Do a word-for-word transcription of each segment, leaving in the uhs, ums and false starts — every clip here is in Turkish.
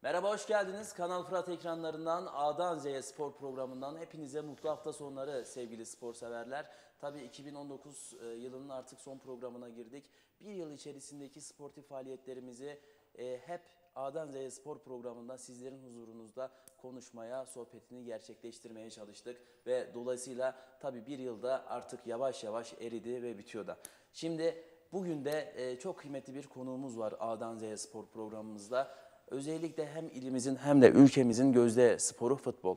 Merhaba, hoş geldiniz. Kanal Fırat ekranlarından A'dan Z'ye spor programından hepinize mutlu hafta sonları sevgili spor severler. Tabii iki bin on dokuz e, yılının artık son programına girdik. Bir yıl içerisindeki sportif faaliyetlerimizi e, hep A'dan Z'ye spor programında sizlerin huzurunuzda konuşmaya, sohbetini gerçekleştirmeye çalıştık. Ve dolayısıyla tabii bir yılda artık yavaş yavaş eridi ve bitiyor da. Şimdi bugün de e, çok kıymetli bir konuğumuz var A'dan Z'ye spor programımızda. Özellikle hem ilimizin hem de ülkemizin gözde sporu futbol.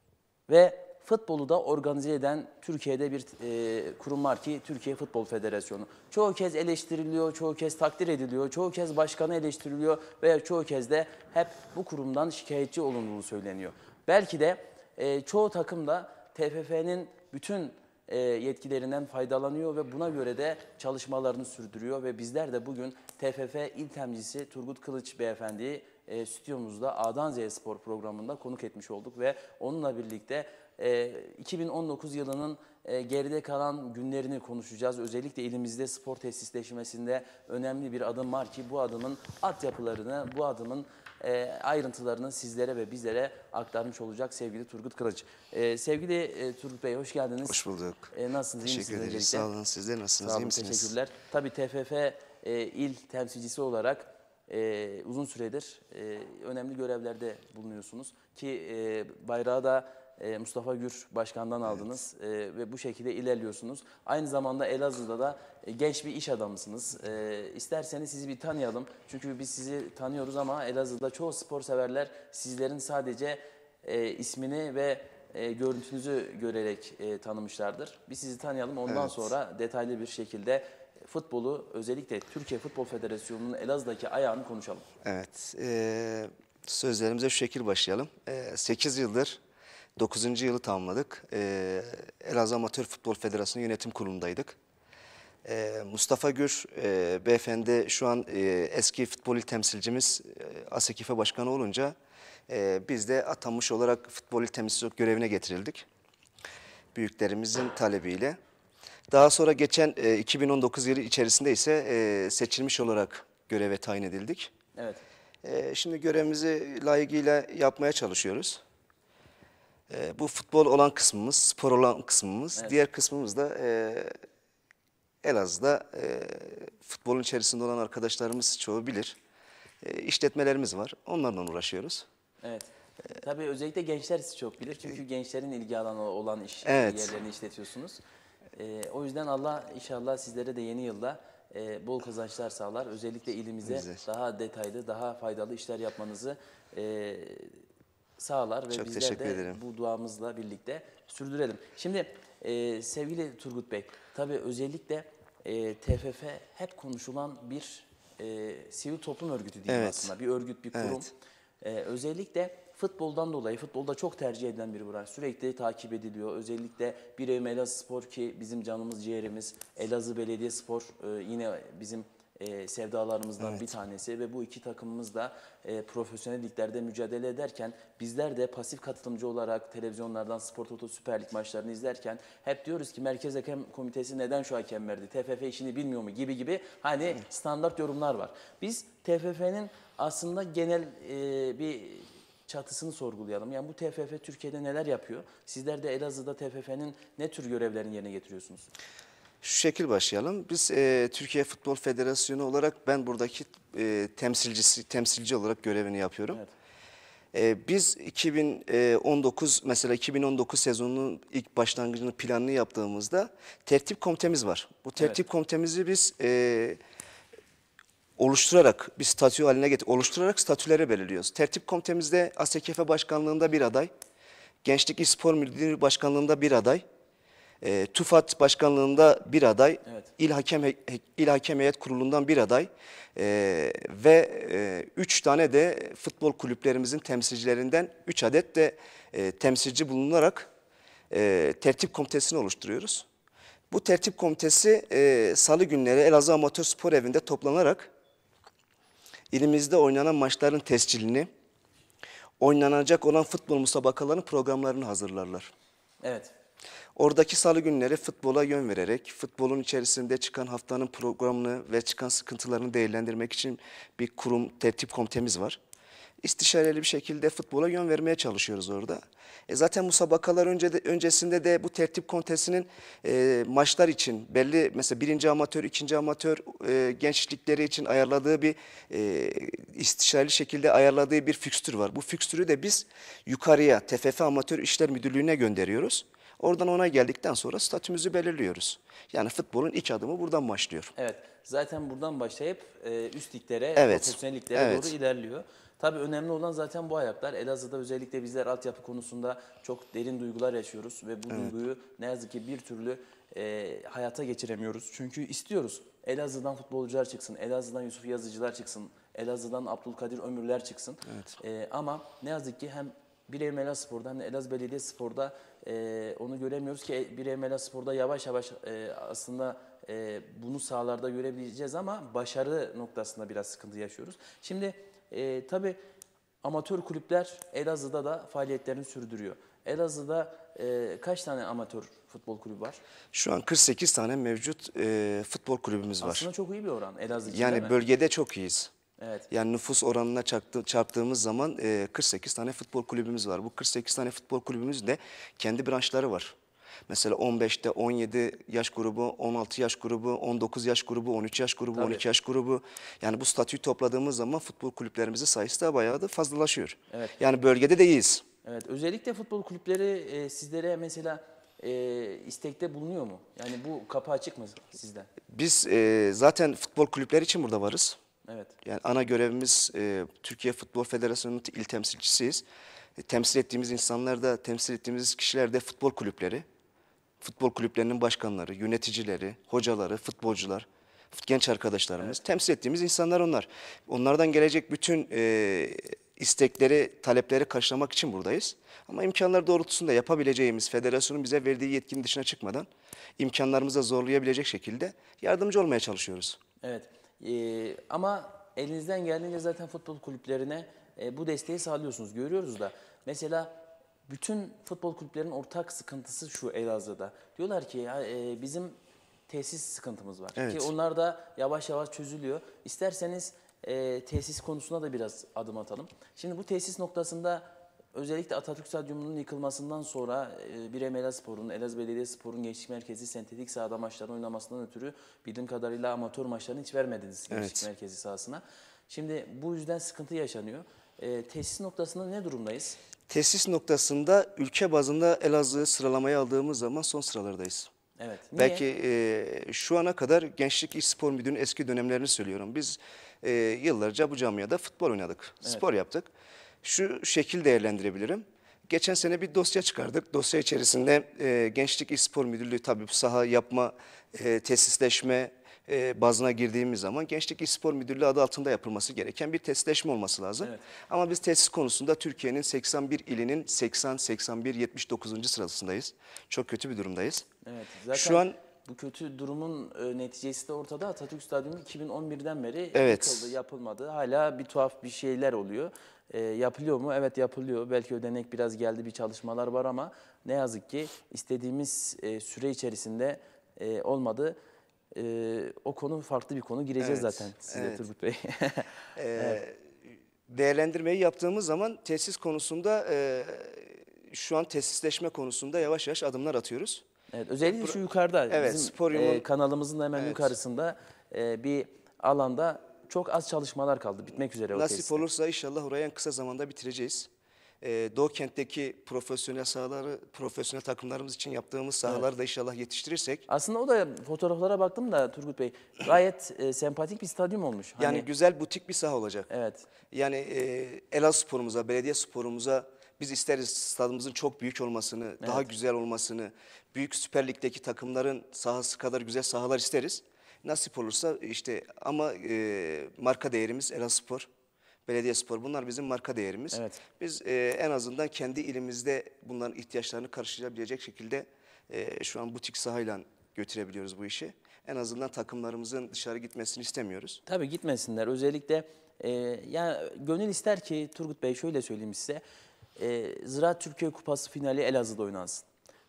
Ve futbolu da organize eden Türkiye'de bir e, kurum var ki Türkiye Futbol Federasyonu. Çoğu kez eleştiriliyor, çoğu kez takdir ediliyor, çoğu kez başkanı eleştiriliyor veya çoğu kez de hep bu kurumdan şikayetçi olunduğu söyleniyor. Belki de e, çoğu takım da T F F'nin bütün e, yetkilerinden faydalanıyor ve buna göre de çalışmalarını sürdürüyor ve bizler de bugün T F F İl Temsilcisi Turgut Kılıç Beyefendi'yi e, stüdyomuzda A'dan Z'ye spor programında konuk etmiş olduk ve onunla birlikte e, iki bin on dokuz yılının e, geride kalan günlerini konuşacağız. Özellikle ilimizde spor tesisleşmesinde önemli bir adım var ki bu adımın altyapılarını, bu adımın e, ayrıntılarını sizlere ve bizlere aktarmış olacak sevgili Turgut Kılıç. E, sevgili e, Turgut Bey, hoş geldiniz. Hoş bulduk. E, nasılsınız? Teşekkür ederiz. Sağ olun. Sizler nasılsınız? Sağ İyi olun, misiniz? teşekkürler. Tabii T F F e, il temsilcisi olarak e, uzun süredir e, önemli görevlerde bulunuyorsunuz. Ki e, bayrağı da e, Mustafa Gür Başkan'dan aldınız e, ve bu şekilde ilerliyorsunuz. Aynı zamanda Elazığ'da da e, genç bir iş adamısınız. E, isterseniz sizi bir tanıyalım. Çünkü biz sizi tanıyoruz ama Elazığ'da çoğu spor severler sizlerin sadece e, ismini ve e, görüntünüzü görerek e, tanımışlardır. Biz sizi tanıyalım. Ondan Evet. sonra detaylı bir şekilde futbolu, özellikle Türkiye Futbol Federasyonu'nun Elazığ'daki ayağını konuşalım. Evet. E, sözlerimize şu şekil başlayalım. E, sekiz yıldır dokuzuncu yılı tamamladık. E, Elazığ Amatör Futbol Federasyonu Yönetim Kurulu'ndaydık. E, Mustafa Gür e, beyefendi şu an e, eski futbol il temsilcimiz e, ASEKİFE Başkanı olunca e, biz de atanmış olarak futbol il temsilcisi görevine getirildik. Büyüklerimizin talebiyle. Daha sonra geçen e, iki bin on dokuz yılı içerisinde ise e, seçilmiş olarak göreve tayin edildik. Evet. E, şimdi görevimizi layıkıyla yapmaya çalışıyoruz. E, bu futbol olan kısmımız, spor olan kısmımız. Evet. Diğer kısmımız da e, Elazığ'da e, futbolun içerisinde olan arkadaşlarımız çoğu bilir. E, işletmelerimiz var, onlarla uğraşıyoruz. Evet. Tabii özellikle gençler sizi çok bilir. Çünkü gençlerin ilgi alanı olan iş Evet. yerlerini işletiyorsunuz. Ee, o yüzden Allah inşallah sizlere de yeni yılda e, bol kazançlar sağlar. Özellikle ilimize Bizler. daha detaylı, daha faydalı işler yapmanızı e, sağlar ve Çok bizler teşekkür de ederim. bu duamızla birlikte sürdürelim. Şimdi e, sevgili Turgut Bey, tabii özellikle e, T F F hep konuşulan bir e, sivil toplum örgütü diyeyim Evet. aslında. Bir örgüt, bir kurum. Evet. Ee, özellikle futboldan dolayı, futbolda çok tercih edilen bir branş. Sürekli takip ediliyor. Özellikle bir evim Elazığspor ki bizim canımız ciğerimiz. Elazığ Belediyespor e, yine bizim e, sevdalarımızdan Evet. bir tanesi. Ve bu iki takımımız da e, profesyonel liglerde mücadele ederken bizler de pasif katılımcı olarak televizyonlardan Spor Toto Süper Lig maçlarını izlerken hep diyoruz ki Merkez Hakem Komitesi neden şu hakem verdi? T F F işini bilmiyor mu? Gibi gibi hani standart yorumlar var. Biz T F F'nin aslında genel e, bir çatısını sorgulayalım. Yani bu T F F Türkiye'de neler yapıyor? Sizler de Elazığ'da T F F'nin ne tür görevlerini yerine getiriyorsunuz? Şu şekil başlayalım. Biz e, Türkiye Futbol Federasyonu olarak ben buradaki e, temsilcisi temsilci olarak görevini yapıyorum. Evet. E, biz iki bin on dokuz mesela iki bin on dokuz sezonunun ilk başlangıcını planını yaptığımızda tertip komitemiz var. Bu tertip Evet. komitemizi biz e, oluşturarak bir statü haline getir oluşturarak statüleri belirliyoruz. Tertip komitemizde ASEKİFE Başkanlığında bir aday, Gençlik İl Spor Müdürlüğü Başkanlığında bir aday, E, TÜFAD Başkanlığında bir aday, Evet. İl Hakem İl Hakem Heyet Kurulu'ndan bir aday e, ve e, üç tane de futbol kulüplerimizin temsilcilerinden üç adet de e, temsilci bulunarak e, tertip komitesini oluşturuyoruz. Bu tertip komitesi e, salı günleri Elazığ Amatör Spor Evi'nde toplanarak ilimizde oynanan maçların tescilini, oynanacak olan futbol müsabakalarının programlarını hazırlarlar. Evet. Oradaki salı günleri futbola yön vererek, futbolun içerisinde çıkan haftanın programını ve çıkan sıkıntılarını değerlendirmek için bir kurum, tertip komitemiz var. istişareli bir şekilde futbola yön vermeye çalışıyoruz orada. E zaten musabakalar önce de, öncesinde de bu tertip komitesinin e, maçlar için belli mesela birinci amatör, ikinci amatör e, gençlikleri için ayarladığı bir e, istişareli şekilde ayarladığı bir fikstür var. Bu fikstürü de biz yukarıya T F F Amatör İşler Müdürlüğü'ne gönderiyoruz. Oradan ona geldikten sonra statümüzü belirliyoruz. Yani futbolun ilk adımı buradan başlıyor. Evet, zaten buradan başlayıp e, üst liglere, Evet, profesyonelliklere evet. doğru ilerliyor. Tabii önemli olan zaten bu ayaklar. Elazığ'da özellikle bizler altyapı konusunda çok derin duygular yaşıyoruz ve bu duyguyu ne yazık ki bir türlü e, hayata geçiremiyoruz. Çünkü istiyoruz. Elazığ'dan futbolcular çıksın, Elazığ'dan Yusuf Yazıcılar çıksın, Elazığ'dan Abdülkadir Ömürler çıksın. Evet. E, ama ne yazık ki hem Bireym Elazığspor'da hem de Elazığ Belediyespor'da e, onu göremiyoruz ki Bireym Elazığspor'da yavaş yavaş e, aslında e, bunu sahalarda görebileceğiz ama başarı noktasında biraz sıkıntı yaşıyoruz. Şimdi e, tabii amatör kulüpler Elazığ'da da faaliyetlerini sürdürüyor. Elazığ'da e, kaç tane amatör futbol kulübü var? Şu an kırk sekiz tane mevcut e, futbol kulübümüz var. Aslında çok iyi bir oran Elazığ için, değil Yani mi? bölgede çok iyiyiz. Evet. Yani nüfus oranına çarptı, çarptığımız zaman e, kırk sekiz tane futbol kulübümüz var. Bu kırk sekiz tane futbol kulübümüz de kendi branşları var. Mesela on beşte on yedi yaş grubu, on altı yaş grubu, on dokuz yaş grubu, on üç yaş grubu, Tabii. on iki yaş grubu. Yani bu statüyü topladığımız zaman futbol kulüplerimizin sayısı da bayağı da fazlalaşıyor. Evet. Yani bölgede de iyiyiz. Evet, özellikle futbol kulüpleri e, sizlere mesela e, istekte bulunuyor mu? Yani bu kapı açık mı sizden? Biz e, zaten futbol kulüpleri için burada varız. Evet. Yani ana görevimiz e, Türkiye Futbol Federasyonu'nun il temsilcisiyiz. E, temsil ettiğimiz insanlar da, temsil ettiğimiz kişiler de futbol kulüpleri. Futbol kulüplerinin başkanları, yöneticileri, hocaları, futbolcular, fut- genç arkadaşlarımız. Temsil ettiğimiz insanlar onlar. Onlardan gelecek bütün e, istekleri, talepleri karşılamak için buradayız. Ama imkanlar doğrultusunda yapabileceğimiz, federasyonun bize verdiği yetkinin dışına çıkmadan imkanlarımıza zorlayabilecek şekilde yardımcı olmaya çalışıyoruz. Evet. Ee, ama elinizden geldiğince zaten futbol kulüplerine e, bu desteği sağlıyorsunuz. Görüyoruz da. Mesela bütün futbol kulüplerinin ortak sıkıntısı şu Elazığ'da. Diyorlar ki ya, e, bizim tesis sıkıntımız var. Evet. Ki onlar da yavaş yavaş çözülüyor. İsterseniz e, tesis konusuna da biraz adım atalım. Şimdi bu tesis noktasında özellikle Atatürk Stadyumu'nun yıkılmasından sonra e, Bireym Elazığspor'un, Elazığ Belediyespor'un Gençlik Merkezi sentetik sahada maçlarını oynamasından ötürü bildiğim kadarıyla amatör maçlarını hiç vermediniz Gençlik Evet. Merkezi sahasına. Şimdi bu yüzden sıkıntı yaşanıyor. E, tesis noktasında ne durumdayız? Tesis noktasında ülke bazında Elazığ'ı sıralamaya aldığımız zaman son sıralardayız. Evet. Niye? Belki e, şu ana kadar Gençlik İş Spor Müdürü'nün eski dönemlerini söylüyorum. Biz e, yıllarca bu camiada futbol oynadık, spor yaptık. Şu şekil değerlendirebilirim. Geçen sene bir dosya çıkardık. Dosya içerisinde e, Gençlik İş Spor Müdürlüğü tabii bu saha yapma, e, tesisleşme e, bazına girdiğimiz zaman Gençlik İş Spor Müdürlüğü adı altında yapılması gereken bir tesisleşme olması lazım. Evet. Ama biz tesis konusunda Türkiye'nin seksen bir ilinin seksen, seksen bir, yetmiş dokuzuncu sırasındayız. Çok kötü bir durumdayız. Evet. Zaten Şu an bu kötü durumun e, neticesi de ortada. Atatürk Stadyumu iki bin on birden beri Evet. yıkıldı, yapılmadı. Hala bir tuhaf bir şeyler oluyor. E, yapılıyor mu? Evet, yapılıyor. Belki ödenek biraz geldi, bir çalışmalar var ama ne yazık ki istediğimiz e, süre içerisinde e, olmadı. E, o konu farklı bir konu. Gireceğiz Evet, zaten size evet. Turgut Bey. Ee, değerlendirmeyi yaptığımız zaman tesis konusunda e, şu an tesisleşme konusunda yavaş yavaş adımlar atıyoruz. Evet, özellikle şu yukarıda Evet, bizim Sporyum'un- e, kanalımızın hemen Evet. yukarısında e, bir alanda çok az çalışmalar kaldı. Bitmek üzere o Nasip tesiste. olursa inşallah orayı en kısa zamanda bitireceğiz. Ee, Doğu kentteki profesyonel sahaları, profesyonel takımlarımız için yaptığımız sahaları da inşallah yetiştirirsek. Aslında o da fotoğraflara baktım da Turgut Bey gayet e, sempatik bir stadyum olmuş. Hani, Yani güzel butik bir saha olacak. evet. Yani e, Elazığ sporumuza, belediye sporumuza biz isteriz stadımızın çok büyük olmasını, daha güzel olmasını, büyük Süper Lig'deki takımların sahası kadar güzel sahalar isteriz. Nasip olursa işte ama e, marka değerimiz Elazığspor, Belediyespor bunlar bizim marka değerimiz. Evet. Biz e, en azından kendi ilimizde bunların ihtiyaçlarını karşılayabilecek şekilde e, şu an butik sahayla götürebiliyoruz bu işi. En azından takımlarımızın dışarı gitmesini istemiyoruz. Tabii gitmesinler. Özellikle e, yani gönül ister ki Turgut Bey şöyle söyleyeyim size. E, Ziraat Türkiye Kupası finali Elazığ'da oynansın.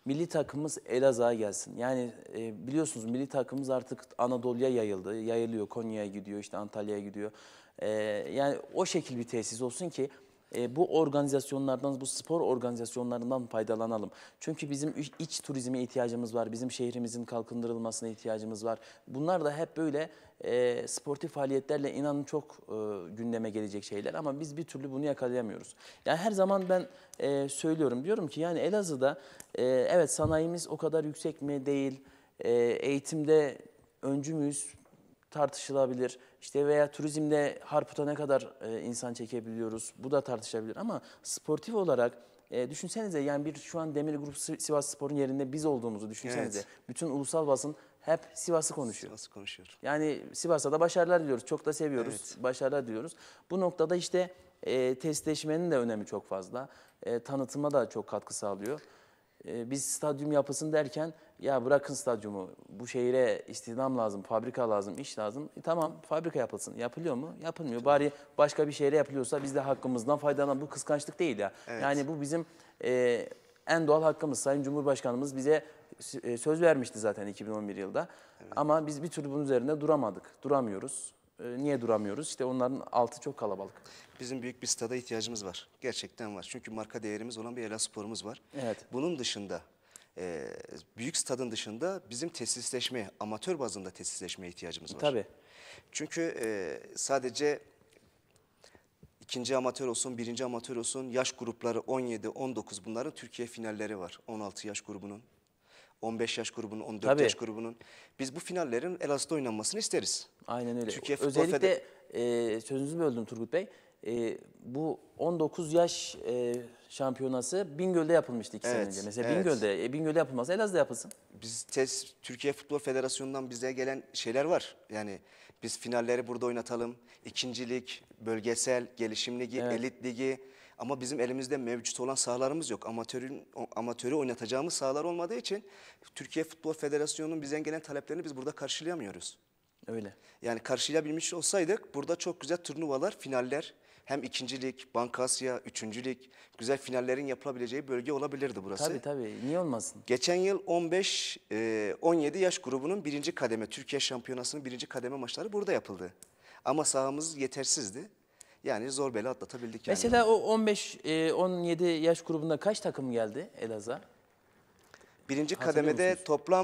milli takımımız Elazığ'a gelsin. Yani e, biliyorsunuz milli takımımız artık Anadolu'ya yayıldı. Yayılıyor, Konya'ya gidiyor, işte Antalya'ya gidiyor. E, yani o şekil bir tesis olsun ki e, bu organizasyonlardan, bu spor organizasyonlarından faydalanalım. Çünkü bizim iç, iç turizme ihtiyacımız var, bizim şehrimizin kalkındırılmasına ihtiyacımız var. Bunlar da hep böyle e, sportif faaliyetlerle inanın çok e, gündeme gelecek şeyler ama biz bir türlü bunu yakalayamıyoruz. Yani her zaman ben e, söylüyorum, diyorum ki yani Elazığ'da e, evet sanayimiz o kadar yüksek mi değil, e, eğitimde öncü müyüz? Tartışılabilir. İşte veya turizmde Harput'a ne kadar e, insan çekebiliyoruz? Bu da tartışılabilir ama sportif olarak e, düşünsenize yani bir şu an Demir Grup Si- Sivas Spor'un yerinde biz olduğumuzu düşünsenize. Evet. Bütün ulusal basın hep Sivas'ı konuşuyor. Nasıl konuşuyor? Yani Sivas'a da başarılar diliyoruz. Çok da seviyoruz. Evet. Başarılar diliyoruz. Bu noktada işte e, testleşmenin de önemi çok fazla. E, tanıtıma da çok katkı sağlıyor. E, biz stadyum yapısın derken ya bırakın stadyumu, bu şehire istihdam lazım, fabrika lazım, iş lazım. E, tamam fabrika yapılsın. Yapılıyor mu? Yapılmıyor. Bari başka bir şehre yapılıyorsa biz de hakkımızdan faydalan. Bu kıskançlık değil ya. Evet. Yani bu bizim e, en doğal hakkımız. Sayın Cumhurbaşkanımız bize e, söz vermişti zaten iki bin on bir yılda. Ama biz bir türlü bunun üzerinde duramadık. Duramıyoruz. E, niye duramıyoruz? İşte onların altı çok kalabalık. Bizim büyük bir stada ihtiyacımız var. Gerçekten var. Çünkü marka değerimiz olan bir Elazığspor'umuz var. Evet. Bunun dışında, e, büyük stadın dışında bizim tesisleşmeye, amatör bazında tesisleşmeye ihtiyacımız var. Tabii. Çünkü e, sadece ikinci amatör olsun, birinci amatör olsun, yaş grupları on yedi, on dokuz bunların Türkiye finalleri var. on altı yaş grubunun, on beş yaş grubunun, on dört Tabii. yaş grubunun. Biz bu finallerin Elazığ'da oynanmasını isteriz. Aynen öyle. Türkiye Futbol Özellikle e, sözünüzü böldüm Turgut Bey. E, bu on dokuz yaş e, şampiyonası Bingöl'de yapılmıştı iki sene Evet, önce. Mesela evet. Bingöl'de, e, Bingöl'de yapılmaz. Elazığ'da yapılsın. Biz tez, Türkiye Futbol Federasyonu'ndan bize gelen şeyler var. Yani biz finalleri burada oynatalım. İkincilik, bölgesel, gelişim ligi, Evet. elit ligi. Ama bizim elimizde mevcut olan sahalarımız yok. Amatörün o- amatörü oynatacağımız sahalar olmadığı için Türkiye Futbol Federasyonu'nun bizden gelen taleplerini biz burada karşılayamıyoruz. Öyle. Yani karşılayabilmiş olsaydık burada çok güzel turnuvalar, finaller, hem ikincilik, Banka Asya, üçüncülük, güzel finallerin yapılabileceği bölge olabilirdi burası. Tabii tabii. Niye olmasın? Geçen yıl on beş on yedi yaş grubunun birinci kademe, Türkiye Şampiyonası'nın birinci kademe maçları burada yapıldı. Ama sahamız yetersizdi. Yani zor bela atlatabildik yani. Mesela o on beş on yedi yaş grubunda kaç takım geldi Elazığ'a? Birinci hatırlıyor kademede musunuz? toplam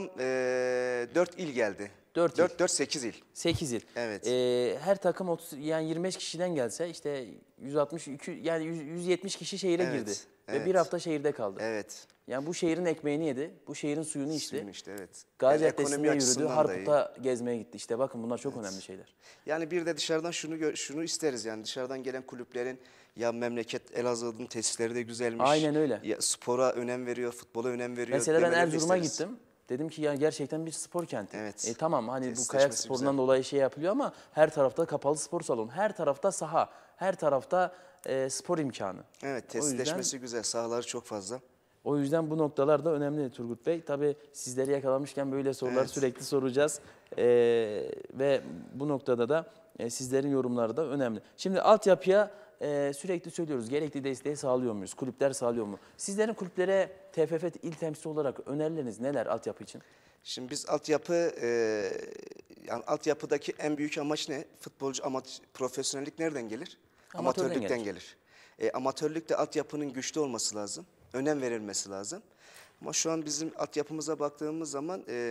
dört il geldi. Dört il. dört, dört, sekiz il. sekiz il. Evet. Ee, her takım otuz yani yirmi beş kişiden gelse işte yüz altmış iki yani yüz, yüz yetmiş kişi şehire Evet, girdi ve evet. bir hafta şehirde kaldı. Evet. Yani bu şehrin ekmeğini yedi, bu şehrin suyunu içti. Suyun işte, evet. Gazi Yani Caddesi'nde ekonomi yürüdü, açısından da iyi. Harput'a gezmeye gitti. İşte bakın bunlar çok önemli şeyler. Yani bir de dışarıdan şunu gö- şunu isteriz yani dışarıdan gelen kulüplerin ya memleket Elazığ'ın tesisleri de güzelmiş. Aynen öyle. Ya spora önem veriyor, futbola önem veriyor. Mesela ben demelerini Erzurum'a isteriz. gittim. Dedim ki ya gerçekten bir spor kenti. Evet. E tamam hani bu Tesisleşmesi kayak sporundan güzel. dolayı şey yapılıyor ama her tarafta kapalı spor salonu, her tarafta saha, her tarafta e, spor imkanı. Evet, O yüzden tesisleşmesi güzel. Sahaları çok fazla. O yüzden bu noktalar da önemli Turgut Bey. Tabii sizleri yakalamışken böyle sorular Evet. sürekli soracağız. Ee, ve bu noktada da e, sizlerin yorumları da önemli. Şimdi altyapıya e, sürekli söylüyoruz. Gerekli desteği sağlıyor muyuz? Kulüpler sağlıyor mu? Sizlerin kulüplere T F F il temsilcisi olarak önerileriniz neler altyapı için? Şimdi biz altyapı e, yani altyapıdaki en büyük amaç ne? Futbolcu amat profesyonellik nereden gelir? Amatörden Amatörlükten gelir. gelir. E, amatörlükte altyapının güçlü olması lazım. Önem verilmesi lazım. Ama şu an bizim altyapımıza baktığımız zaman e,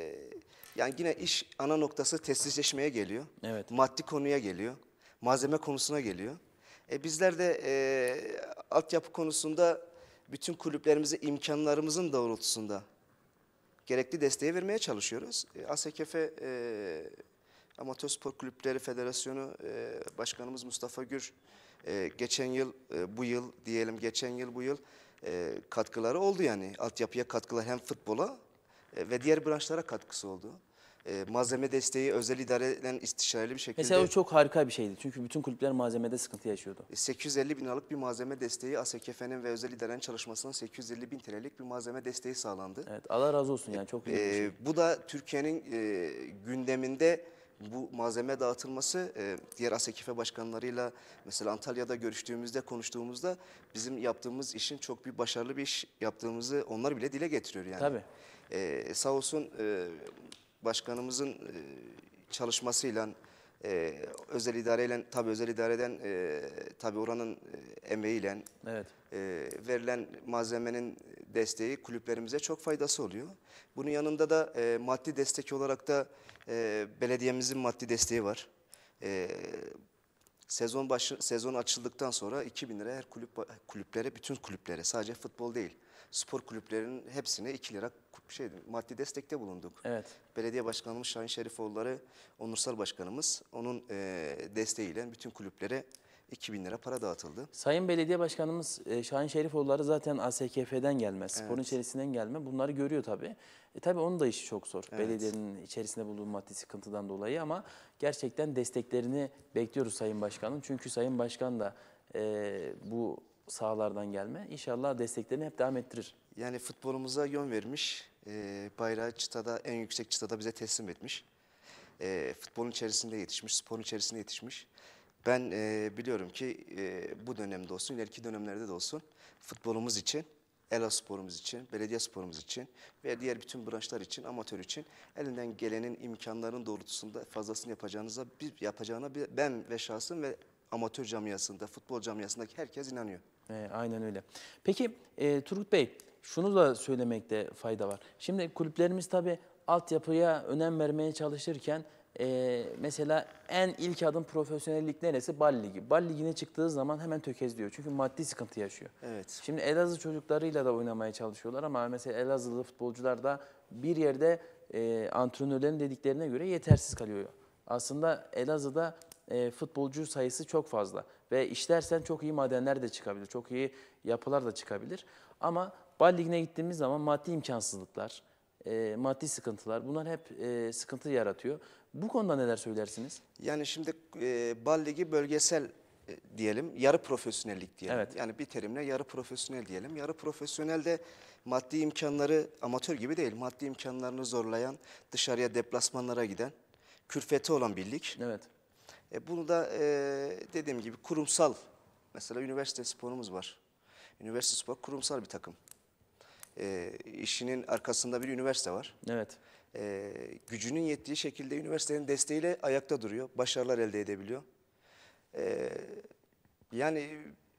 yani yine iş ana noktası tesisleşmeye geliyor. Evet. Maddi konuya geliyor. Malzeme konusuna geliyor. E, bizler de e, altyapı konusunda bütün kulüplerimize imkanlarımızın doğrultusunda gerekli desteği vermeye çalışıyoruz. E, A S K F e, Amatör Spor Kulüpleri Federasyonu e, Başkanımız Mustafa Gür e, geçen yıl, e, bu yıl diyelim geçen yıl bu yıl e, katkıları oldu yani. Altyapıya katkılar hem futbola e, ve diğer branşlara katkısı oldu. E, malzeme desteği özel idareden istişareli bir şekilde Mesela o çok harika bir şeydi. Çünkü bütün kulüpler malzemede sıkıntı yaşıyordu. sekiz yüz elli bin liralık bir malzeme desteği A S K F'nin ve özel idarenin çalışmasının sekiz yüz elli bin T L'lik bir malzeme desteği sağlandı. Evet, Allah razı olsun yani çok iyi bir şey. Ee, bu da Türkiye'nin e, gündeminde bu malzeme dağıtılması e, diğer A S K F başkanlarıyla mesela Antalya'da görüştüğümüzde, konuştuğumuzda bizim yaptığımız işin çok bir başarılı bir iş yaptığımızı onlar bile dile getiriyor yani. Tabii. E, sağ olsun e, başkanımızın e, çalışmasıyla e, özel idareyle tabii özel idareden e, tabii oranın e, emeğiyle Evet. e, verilen malzemenin desteği kulüplerimize çok faydası oluyor. Bunun yanında da e, maddi destek olarak da e, belediyemizin maddi desteği var. E, sezon başı sezon açıldıktan sonra iki bin lira her kulüp kulüplere, bütün kulüplere, sadece futbol değil, spor kulüplerinin hepsine iki lira şey maddi destekte bulunduk. Evet. Belediye Başkanımız Şahin Şerifoğulları, Onursal Başkanımız, onun e, desteğiyle bütün kulüplere iki bin lira para dağıtıldı. Sayın Belediye Başkanımız e, Şahin Şerifoğulları zaten A S K F'den gelme, sporun Evet. içerisinden gelme. Bunları görüyor tabii. E, tabii onun da işi çok zor. Evet. Belediyenin içerisinde bulunduğu maddi sıkıntıdan dolayı ama gerçekten desteklerini bekliyoruz Sayın Başkan'ın. Çünkü Sayın Başkan da e, bu sahalardan gelme. İnşallah desteklerini hep devam ettirir. Yani futbolumuza yön vermiş, e, bayrağı çıtada, en yüksek çıtada bize teslim etmiş. E, futbolun içerisinde yetişmiş, sporun içerisinde yetişmiş. Ben e, biliyorum ki e, bu dönemde olsun, ileriki dönemlerde de olsun futbolumuz için, Elazığsporumuz için, belediye sporumuz için ve diğer bütün branşlar için, amatör için elinden gelenin imkanların doğrultusunda fazlasını yapacağınıza, bir, yapacağına bir, ben ve şahsım ve amatör camiasında, futbol camiasındaki herkes inanıyor. E, aynen öyle. Peki e, Turgut Bey, şunu da söylemekte fayda var. Şimdi kulüplerimiz tabii altyapıya önem vermeye çalışırken e, mesela en ilk adım profesyonellik neresi? Bal Ligi. Bal Ligi'ne çıktığı zaman hemen tökezliyor. Çünkü maddi sıkıntı yaşıyor. Evet. Şimdi Elazığ çocuklarıyla da oynamaya çalışıyorlar ama mesela Elazığlı futbolcular da bir yerde e, antrenörlerin dediklerine göre yetersiz kalıyor. Aslında Elazığ'da e, futbolcu sayısı çok fazla ve işlersen çok iyi madenler de çıkabilir, çok iyi yapılar da çıkabilir. Ama Bal Ligi'ne gittiğimiz zaman maddi imkansızlıklar, e, maddi sıkıntılar bunlar hep e, sıkıntı yaratıyor. Bu konuda neler söylersiniz? Yani şimdi e, Bal Ligi bölgesel e, diyelim, yarı profesyonellik diyelim. Evet. Yani bir terimle yarı profesyonel diyelim. Yarı profesyonel de maddi imkanları amatör gibi değil, maddi imkanlarını zorlayan, dışarıya deplasmanlara giden, külfeti olan bir lig. Evet. E, bunu da e, dediğim gibi kurumsal, mesela üniversite sporumuz var. Üniversite spor kurumsal bir takım. E, işinin arkasında bir üniversite var. Evet. E, gücünün yettiği şekilde üniversitenin desteğiyle ayakta duruyor. Başarılar elde edebiliyor. E, yani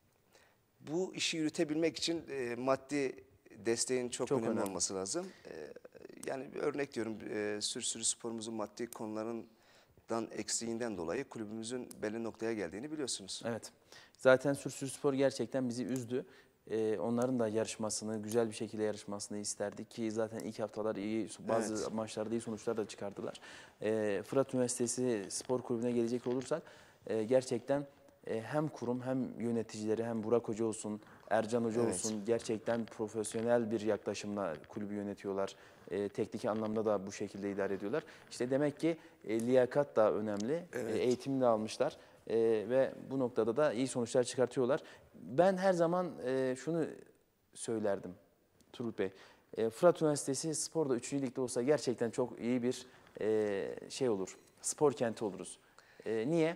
bu işi yürütebilmek için e, maddi desteğin çok, Çok önemli, önemli. olması lazım. E, yani bir örnek diyorum, e, Sürsürü Sporumuzun maddi konularından eksiğinden dolayı kulübümüzün belli noktaya geldiğini biliyorsunuz. Evet. Zaten Sürsürspor gerçekten bizi üzdü. Ee, onların da yarışmasını, güzel bir şekilde yarışmasını isterdik ki zaten ilk haftalar iyi, bazı Evet. maçlarda iyi sonuçlar da çıkardılar. Ee, Fırat Üniversitesi Spor Kulübü'ne gelecek olursak e, gerçekten e, hem kurum hem yöneticileri hem Burak Hoca olsun, Ercan Hoca Evet. olsun gerçekten profesyonel bir yaklaşımla kulübü yönetiyorlar. E, teknik anlamda da bu şekilde idare ediyorlar. İşte demek ki e, liyakat da önemli, Evet. e, eğitim de almışlar. Ee, ve bu noktada da iyi sonuçlar çıkartıyorlar. Ben her zaman e, şunu söylerdim Turgut Bey. E, Fırat Üniversitesi sporda üçüncü ligde olsa gerçekten çok iyi bir e, şey olur. Spor kenti oluruz. E, niye?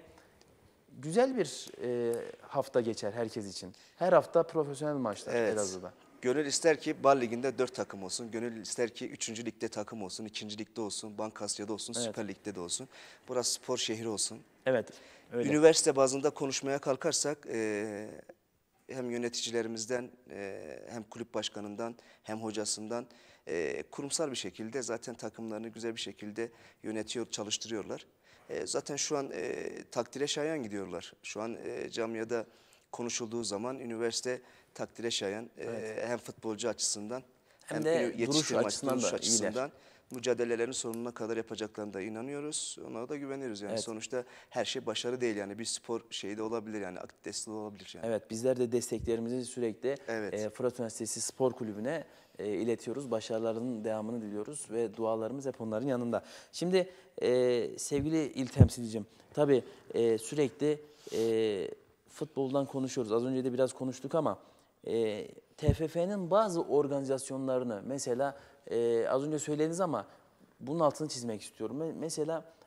Güzel bir e, hafta geçer herkes için. Her hafta profesyonel maçlar Evet. Elazığ'da. Gönül ister ki Bal Ligi'nde dört takım olsun. Gönül ister ki üçüncü ligde takım olsun, ikinci ligde olsun, Bankasya'da olsun, Evet. Süper Lig'de de olsun. Burası spor şehri olsun. Evet, öyle. Üniversite bazında konuşmaya kalkarsak e, hem yöneticilerimizden e, hem kulüp başkanından hem hocasından e, kurumsal bir şekilde zaten takımlarını güzel bir şekilde yönetiyor, çalıştırıyorlar. E, zaten şu an e, takdire şayan gidiyorlar. Şu an e, camiada konuşulduğu zaman üniversite takdire şayan, e, Evet. hem futbolcu açısından Hem hem, de ünü- duruş yetiştirme açısından duruş da açısından iyiler. mücadelelerin sonuna kadar yapacaklarına da inanıyoruz. Ona da güveniyoruz yani. Evet. Sonuçta her şey başarı değil yani. Bir spor şeyi de olabilir yani. Aktivitesi de olabilir yani. Evet, bizler de desteklerimizi sürekli Evet. e, Fırat Üniversitesi Spor Kulübü'ne e, iletiyoruz. Başarılarının devamını diliyoruz ve dualarımız hep onların yanında. Şimdi e, sevgili il temsilcim, tabii e, sürekli e, futboldan konuşuyoruz. Az önce de biraz konuştuk ama e, T F F'nin bazı organizasyonlarını mesela e, az önce söylediniz ama bunun altını çizmek istiyorum. Me- Mesela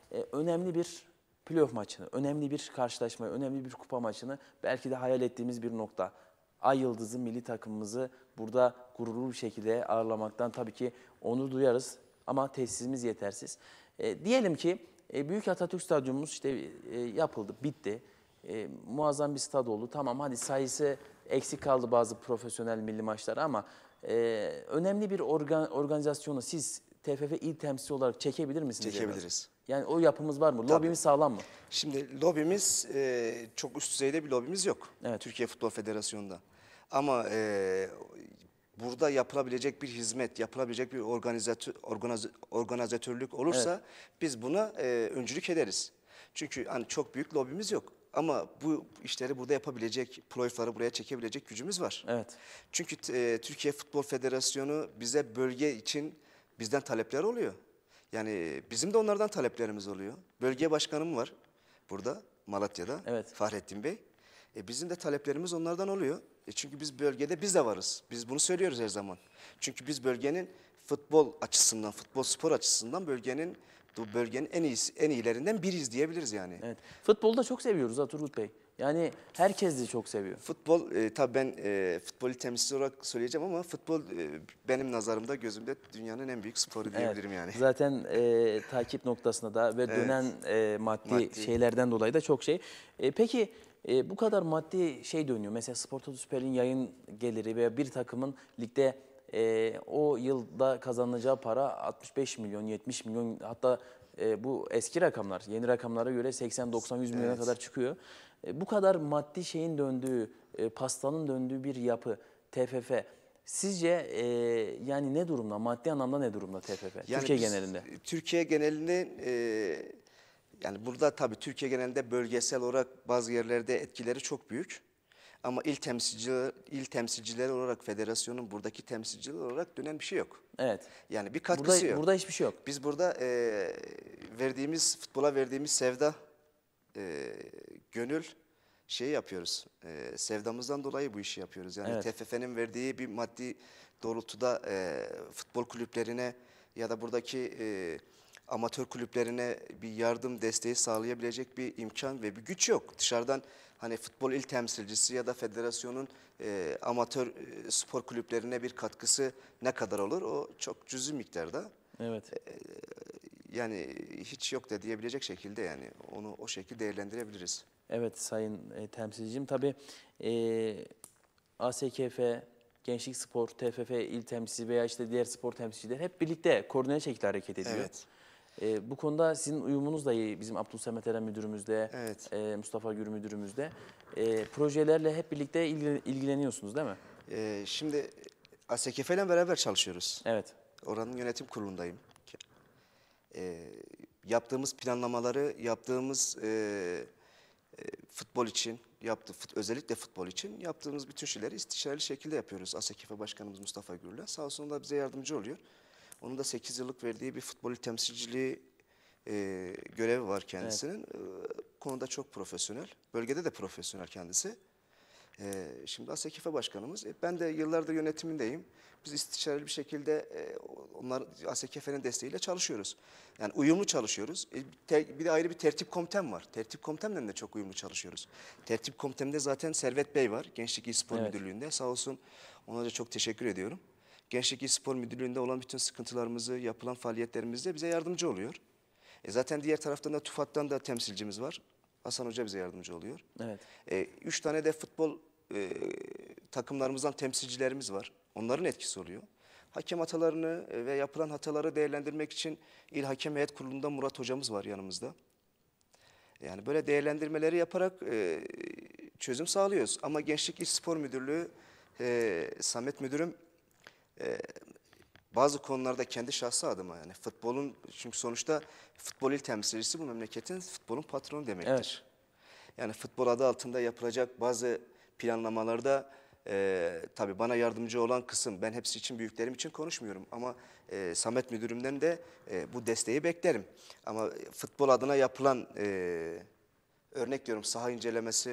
e, önemli bir playoff maçını, önemli bir karşılaşmayı, önemli bir kupa maçını belki de hayal ettiğimiz bir nokta. Ay Yıldızı milli takımımızı burada gururlu bir şekilde ağırlamaktan tabii ki onur duyarız ama tesisimiz yetersiz. E, diyelim ki e, Büyük Atatürk Stadyumumuz işte e, yapıldı, bitti. E, muazzam bir stad oldu. Tamam hadi sayısı eksik kaldı bazı profesyonel milli maçlar ama e, önemli bir organ, organizasyonu siz T F F il temsilcisi olarak çekebilir misiniz? Çekebiliriz. Yani o yapımız var mı? Lobimiz sağlam mı? Şimdi lobimiz e, çok üst düzeyde bir lobimiz yok. Evet. Türkiye Futbol Federasyonu'nda. Ama e, burada yapılabilecek bir hizmet, yapılabilecek bir organizatör, organiz, organizatörlük olursa Evet. biz buna e, öncülük ederiz. Çünkü hani çok büyük lobimiz yok. Ama bu işleri burada yapabilecek, playoff'ları buraya çekebilecek gücümüz var. Evet. Çünkü e, Türkiye Futbol Federasyonu bize bölge için bizden talepler oluyor. Yani bizim de onlardan taleplerimiz oluyor. Bölge başkanım var burada Malatya'da, Evet. Fahrettin Bey. E, bizim de taleplerimiz onlardan oluyor. E, çünkü biz bölgede biz de varız. Biz bunu söylüyoruz her zaman. Çünkü biz bölgenin futbol açısından, futbol spor açısından bölgenin bu bölgenin en iyisi, en iyilerinden biriyiz diyebiliriz yani. Evet. Futbolu da çok seviyoruz ha Turgut Bey. Yani herkes de çok seviyor. Futbol, e, tabii ben e, futbolu temsilci olarak söyleyeceğim ama futbol e, benim nazarımda, gözümde dünyanın en büyük sporu diyebilirim yani. Zaten e, takip noktasında da ve Evet. dönen e, maddi, Maddi. şeylerden dolayı da çok şey. E, peki e, bu kadar maddi şey dönüyor. Mesela Spor Toto Süper'in yayın geliri veya bir takımın ligde e, o yılda kazanacağı para altmış beş milyon, yetmiş milyon, hatta e, bu eski rakamlar. Yeni rakamlara göre seksen, doksan, yüz milyona Evet. kadar çıkıyor. E, bu kadar maddi şeyin döndüğü, e, pastanın döndüğü bir yapı T F F. Sizce e, yani ne durumda? Maddi anlamda ne durumda T F F? Yani Türkiye biz, genelinde. Türkiye genelinde e, yani burada tabii Türkiye genelinde bölgesel olarak bazı yerlerde etkileri çok büyük. Ama il temsilcileri, il temsilcileri olarak federasyonun buradaki temsilcileri olarak dönen bir şey yok. Evet. Yani bir katkısı Burada, yok. burada hiçbir şey yok. Biz burada e, verdiğimiz futbola verdiğimiz sevda, e, gönül şey yapıyoruz. E, sevdamızdan dolayı bu işi yapıyoruz. Yani Evet. T F F'nin verdiği bir maddi doğrultuda e, futbol kulüplerine ya da buradaki e, amatör kulüplerine bir yardım desteği sağlayabilecek bir imkan ve bir güç yok. Dışarıdan hani futbol il temsilcisi ya da federasyonun e, amatör e, spor kulüplerine bir katkısı ne kadar olur? O çok cüzi miktarda. Evet. Yani hiç yok da diyebilecek şekilde, yani onu o şekilde değerlendirebiliriz. Evet sayın e, temsilcim. Tabii e, A S K F, Gençlik Spor, T F F il temsilcisi veya işte diğer spor temsilcileri hep birlikte koordine şekilde hareket ediyor. Evet. E, bu konuda sizin uyumunuz da iyi. Bizim Abdülsamet Eren müdürümüzde, Evet. e, Mustafa Gür müdürümüzde. E, projelerle hep birlikte ilgi- ilgileniyorsunuz değil mi? Ee, şimdi A S K F ile beraber çalışıyoruz. Evet. Oranın yönetim kurulundayım. Ee, yaptığımız planlamaları, yaptığımız e, e, futbol için, yaptı, fut, özellikle futbol için yaptığımız bütün şeyleri istişareli şekilde yapıyoruz. A S K F Başkanımız Mustafa Gür'le. Sağ olsun da bize yardımcı oluyor. Onun da sekiz yıllık verdiği bir futbol temsilciliği e, görevi var kendisinin. E, konuda çok profesyonel. Bölgede de profesyonel kendisi. E, şimdi A S K F Başkanımız. E, ben de yıllardır yönetimindeyim. Biz istişareli bir şekilde e, onlar A S K F'nin desteğiyle çalışıyoruz. Yani uyumlu çalışıyoruz. E, te, bir de ayrı bir tertip komitem var. Tertip komitemle de çok uyumlu çalışıyoruz. Tertip komitemde zaten Servet Bey var. Gençlik İl Spor Evet. Müdürlüğü'nde. Sağ olsun, ona da çok teşekkür ediyorum. Gençlik İl Spor Müdürlüğü'nde olan bütün sıkıntılarımızı, yapılan faaliyetlerimizde bize yardımcı oluyor. E zaten diğer taraftan da TÜFAD'dan da temsilcimiz var. Hasan Hoca bize yardımcı oluyor. Evet. E, üç tane de futbol e, takımlarımızdan temsilcilerimiz var. Onların etkisi oluyor. Hakem hatalarını e, ve yapılan hataları değerlendirmek için İl Hakem Heyet Kurulu'nda Murat Hocamız var yanımızda. Yani böyle değerlendirmeleri yaparak e, çözüm sağlıyoruz. Ama Gençlik İl Spor Müdürlüğü, e, Samet Müdürüm e, bazı konularda kendi şahsı adıma, yani futbolun, çünkü sonuçta futbol il temsilcisi bu memleketin futbolun patronu demektir. Evet. Yani futbol adı altında yapılacak bazı planlamalarda e, tabii bana yardımcı olan kısım, ben hepsi için, büyüklerim için konuşmuyorum ama e, Samet Müdürümden de e, bu desteği beklerim. Ama futbol adına yapılan e, örnek diyorum saha incelemesi,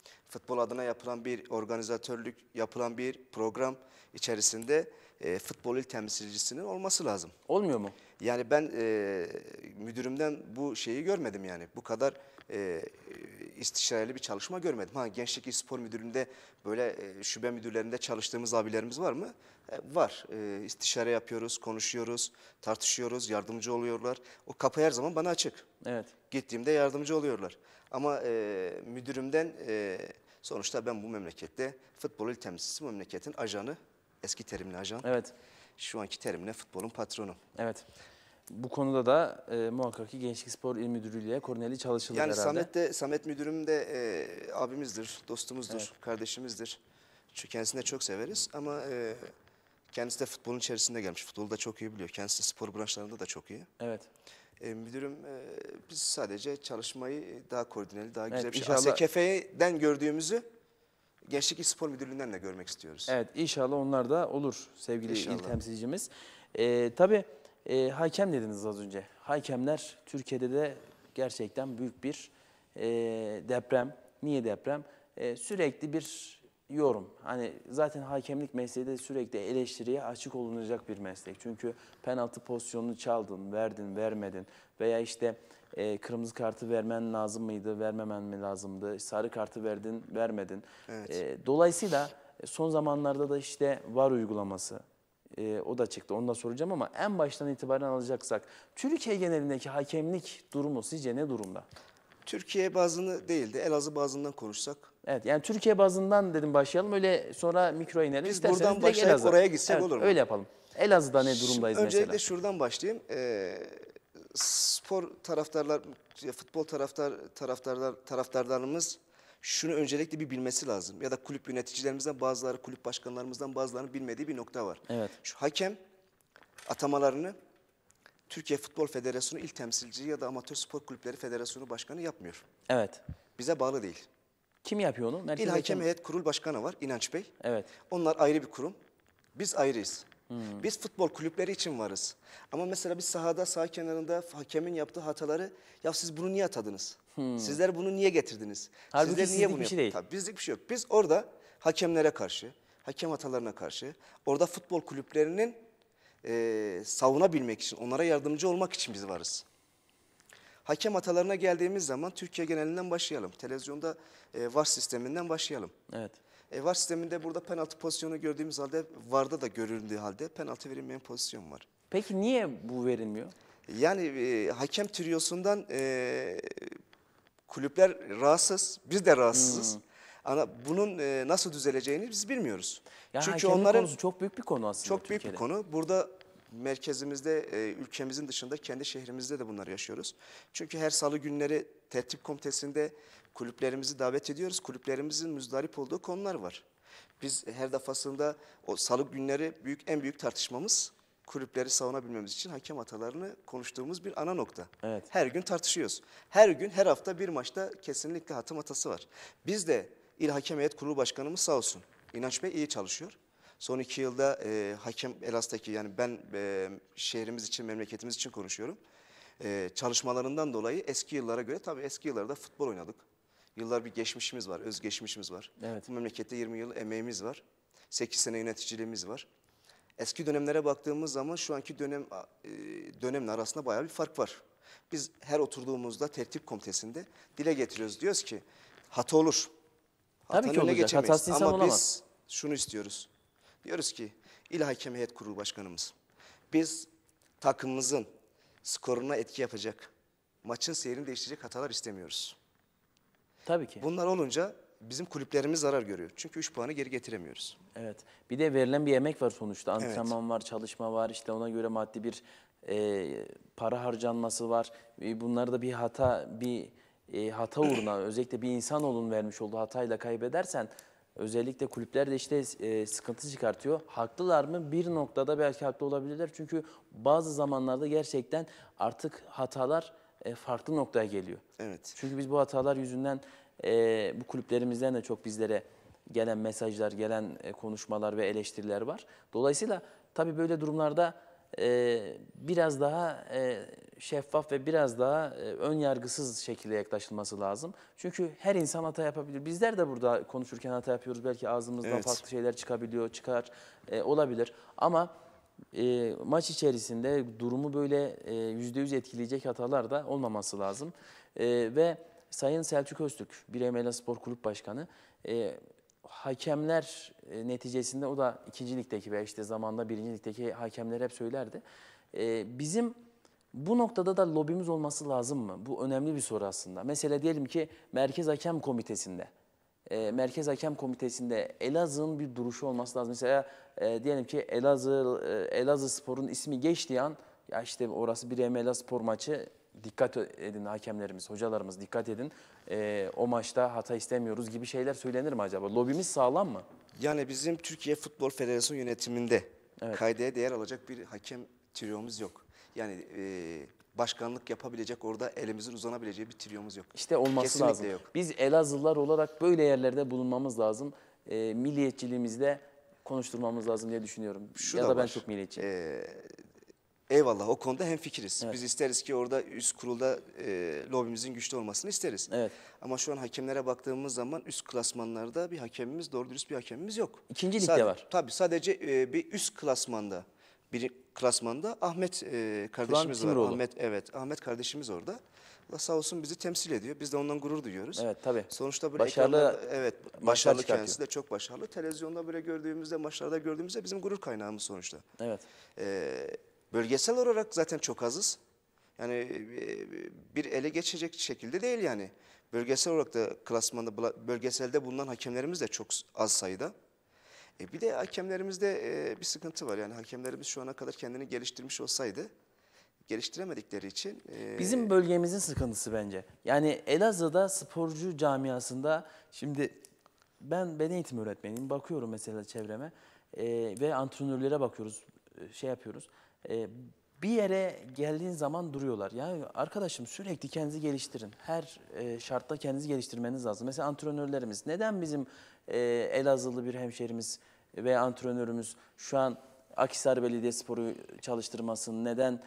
Futbol adına yapılan bir organizatörlük, yapılan bir program içerisinde e, futbol il temsilcisinin olması lazım. Olmuyor mu? Yani ben e, müdürümden bu şeyi görmedim yani. Bu kadar e, istişareli bir çalışma görmedim. Ha, Gençlik İl Spor Müdürlüğü'nde böyle e, şube müdürlerinde çalıştığımız abilerimiz var mı? E, var. E, istişare yapıyoruz, konuşuyoruz, tartışıyoruz, yardımcı oluyorlar. O kapı her zaman bana açık. Evet. Gittiğimde yardımcı oluyorlar. Ama e, müdürümden e, sonuçta ben bu memlekette futbol il temsilcisi, bu memleketin ajanı, eski terimli ajan. Evet. Şu anki terimle futbolun patronu. Evet. Bu konuda da e, muhakkak ki Gençlik Spor İl Müdürlüğü ile koordineli çalışılır Yani herhalde. Samet de Samet müdürüm de e, abimizdir, dostumuzdur, Evet. kardeşimizdir. Çünkü kendisini de çok severiz ama e, kendisi de futbolun içerisinde gelmiş. Futbolu da çok iyi biliyor. Kendisi de spor branşlarında da çok iyi. Evet. E, müdürüm e, biz sadece çalışmayı daha koordineli, daha Evet, güzel bir şey. inşallah- A S K F'den gördüğümüzü Gençlik İl Spor Müdürlüğü'nden de görmek istiyoruz. Evet, inşallah onlar da olur sevgili il İnşallah. temsilcimiz. Ee, tabii e, hakem dediniz az önce. Hakemler Türkiye'de de gerçekten büyük bir e, deprem. Niye deprem? E, sürekli bir yorum. Hani zaten hakemlik mesleği de sürekli eleştiriye açık olunacak bir meslek. Çünkü penaltı pozisyonunu çaldın, verdin, vermedin veya işte e, kırmızı kartı vermen lazım mıydı, vermemen mi lazımdı? Sarı kartı verdin, vermedin. Evet. E, dolayısıyla son zamanlarda da işte VAR uygulaması, e, o da çıktı. Onu da soracağım ama en baştan itibaren alacaksak Türkiye genelindeki hakemlik durumu sizce ne durumda? Türkiye bazını değil de Elazığ bazından konuşsak. Evet, yani Türkiye bazından dedim başlayalım, öyle sonra mikro inelim. Biz İsterseniz buradan direkt başlayıp Elazığ. oraya gitsek Evet, olur mu? öyle yapalım. Elazığ'da ne Şimdi durumdayız öncelikle mesela? şuradan başlayayım. Ee, spor taraftarlar, futbol taraftar taraftarlar taraftarlarımız şunu öncelikle bir bilmesi lazım. Ya da kulüp yöneticilerimizden bazıları, kulüp başkanlarımızdan bazılarının bilmediği bir nokta var. Evet. Şu hakem atamalarını Türkiye Futbol Federasyonu il temsilci ya da Amatör Spor Kulüpleri Federasyonu Başkanı yapmıyor. Evet. Bize bağlı değil. Kim yapıyor onu? Merkez İl Hakem Hakem- Heyet Kurul Başkanı var, İnanç Bey. Evet. Onlar ayrı bir kurum. Biz ayrıyız. Biz futbol kulüpleri için varız. Ama mesela biz sahada, sağ kenarında hakemin yaptığı hataları, ya siz bunu niye atadınız? Sizler bunu niye getirdiniz? Halbuki Sizler sizlik niye bir bunu şey yap- değil. Tabii bizlik bir şey yok. Biz orada hakemlere karşı, hakem hatalarına karşı, orada futbol kulüplerinin e, savunabilmek için, onlara yardımcı olmak için biz varız. Hakem hatalarına geldiğimiz zaman Türkiye genelinden başlayalım. Televizyonda e, VAR sisteminden başlayalım. Evet. E, VAR sisteminde burada penaltı pozisyonu gördüğümüz halde, VAR'da da görüldüğü halde penaltı verilmeyen pozisyon var. Peki niye bu verilmiyor? Yani e, hakem triyosundan e, kulüpler rahatsız, biz de rahatsızız. Hmm. Ama bunun e, nasıl düzeleceğini biz bilmiyoruz. Ya Çünkü hakemlik onların konusu çok büyük bir konu aslında çok büyük bir Türkiye'de. konu. Burada merkezimizde, e, ülkemizin dışında kendi şehrimizde de bunları yaşıyoruz. Çünkü her salı günleri tertip komitesinde kulüplerimizi davet ediyoruz. Kulüplerimizin müzdarip olduğu konular var. Biz her defasında o salı günleri büyük en büyük tartışmamız kulüpleri savunabilmemiz için hakem hatalarını konuştuğumuz bir ana nokta. Evet. Her gün tartışıyoruz. Her gün, her hafta bir maçta kesinlikle hakem hatası var. Biz de İl Hakem Heyet Kurulu Başkanımız sağ olsun. İnanç Bey iyi çalışıyor. Son iki yılda e, hakem Elazığ'daki, yani ben e, şehrimiz için, memleketimiz için konuşuyorum. E, çalışmalarından dolayı eski yıllara göre, tabii eski yıllarda futbol oynadık. Yıllar bir geçmişimiz var, öz geçmişimiz var. Evet. Bu memlekette yirmi yıl emeğimiz var. sekiz sene yöneticiliğimiz var. Eski dönemlere baktığımız zaman şu anki dönem e, dönemle arasında bayağı bir fark var. Biz her oturduğumuzda tertip komitesinde dile getiriyoruz. Diyoruz ki hata olur. Tabii Hatanın ki önüne olacak. geçemeyiz. Hatasız insan Ama olamaz. biz şunu istiyoruz. Diyoruz ki İl Hakem Heyet Kurulu Başkanımız, biz takımımızın skoruna etki yapacak, maçın seyrini değiştirecek hatalar istemiyoruz. Tabii ki. Bunlar olunca bizim kulüplerimiz zarar görüyor. Çünkü üç puanı geri getiremiyoruz. Evet. Bir de verilen bir emek var sonuçta. Antrenman var, çalışma var. İşte ona göre maddi bir e, para harcanması var. E, bunları da bir hata, bir e, hata uğruna, özellikle bir insanoğlunun vermiş olduğu hatayla kaybedersen, özellikle kulüpler de işte e, sıkıntı çıkartıyor. Haklılar mı? Bir noktada belki haklı olabilirler. Çünkü bazı zamanlarda gerçekten artık hatalar e, farklı noktaya geliyor. Evet. Çünkü biz bu hatalar yüzünden e, bu kulüplerimizden de çok bizlere gelen mesajlar, gelen e, konuşmalar ve eleştiriler var. Dolayısıyla tabii böyle durumlarda e, biraz daha e, şeffaf ve biraz daha e, ön yargısız şekilde yaklaşılması lazım. Çünkü her insan hata yapabilir. Bizler de burada konuşurken hata yapıyoruz. Belki ağzımızdan Evet. farklı şeyler çıkabiliyor, çıkar, e, olabilir. Ama e, maç içerisinde durumu böyle e, yüzde yüz etkileyecek hatalar da olmaması lazım. E, ve Sayın Selçuk Öztürk, Bireymela Spor Kulüp Başkanı, e, hakemler e, neticesinde, o da ikinci ligdeki veya işte zamanında birinci ligdeki hakemler hep söylerdi. E, bizim bu noktada da lobimiz olması lazım mı? Bu önemli bir soru aslında. Mesela diyelim ki Merkez Hakem Komitesi'nde, e, Merkez Hakem Komitesi'nde Elazığ'ın bir duruşu olması lazım. Mesela e, diyelim ki Elazığ e, Elazığ Spor'un ismi geçtiği an, ya işte orası bir Emela Spor maçı, dikkat edin hakemlerimiz, hocalarımız dikkat edin. E, o maçta hata istemiyoruz gibi şeyler söylenir mi acaba? Lobimiz sağlam mı? Yani bizim Türkiye Futbol Federasyonu yönetiminde Evet. kaydeye değer alacak bir hakem triyomuz yok. Yani e, başkanlık yapabilecek, orada elimizin uzanabileceği bir triyomuz yok. İşte olması Kesinlikle lazım. yok. Biz Elazığlılar olarak böyle yerlerde bulunmamız lazım. E, milliyetçiliğimizle konuşturmamız lazım diye düşünüyorum. Şu ya da da ben var. çok milliyetçiyim. Ee, eyvallah, o konuda hemfikiriz. Evet. Biz isteriz ki orada üst kurulda e, lobimizin güçlü olmasını isteriz. Evet. Ama şu an hakemlere baktığımız zaman üst klasmanlarda bir hakemimiz, doğru dürüst bir hakemimiz yok. İkinci ligde Sade- var. Tabii sadece e, bir üst klasmanda, bir klasmanda Ahmet e, kardeşimiz var. Timiroğlu. Ahmet, evet, Ahmet kardeşimiz orada. Allah sağ olsun bizi temsil ediyor. Biz de ondan gurur duyuyoruz. Evet, tabii. Sonuçta böyle Başarılı ekranlarda, evet, maçlar başarılı, çıkartıyor. kendisi de çok başarılı. Televizyonda böyle gördüğümüzde, maçlarda gördüğümüzde bizim gurur kaynağımız sonuçta. Evet. Ee, bölgesel olarak zaten çok azız. Yani e, bir ele geçecek şekilde değil yani. Bölgesel olarak da klasmanda, bula- bölgeselde bulunan hakemlerimiz de çok az sayıda. E bir de hakemlerimizde e, bir sıkıntı var. Yani hakemlerimiz şu ana kadar kendini geliştirmiş olsaydı, geliştiremedikleri için... e, Bizim bölgemizin sıkıntısı bence. Yani Elazığ'da sporcu camiasında, şimdi ben beden eğitimi öğretmeniyim. Bakıyorum mesela çevreme e, ve antrenörlere bakıyoruz, e, şey yapıyoruz. E, bir yere geldiğin zaman duruyorlar. Yani arkadaşım, sürekli kendinizi geliştirin. Her e, şartta kendinizi geliştirmeniz lazım. Mesela antrenörlerimiz, neden bizim e, Elazığlı bir hemşerimiz ve antrenörümüz şu an Akhisar Belediyespor'u çalıştırmasın? Neden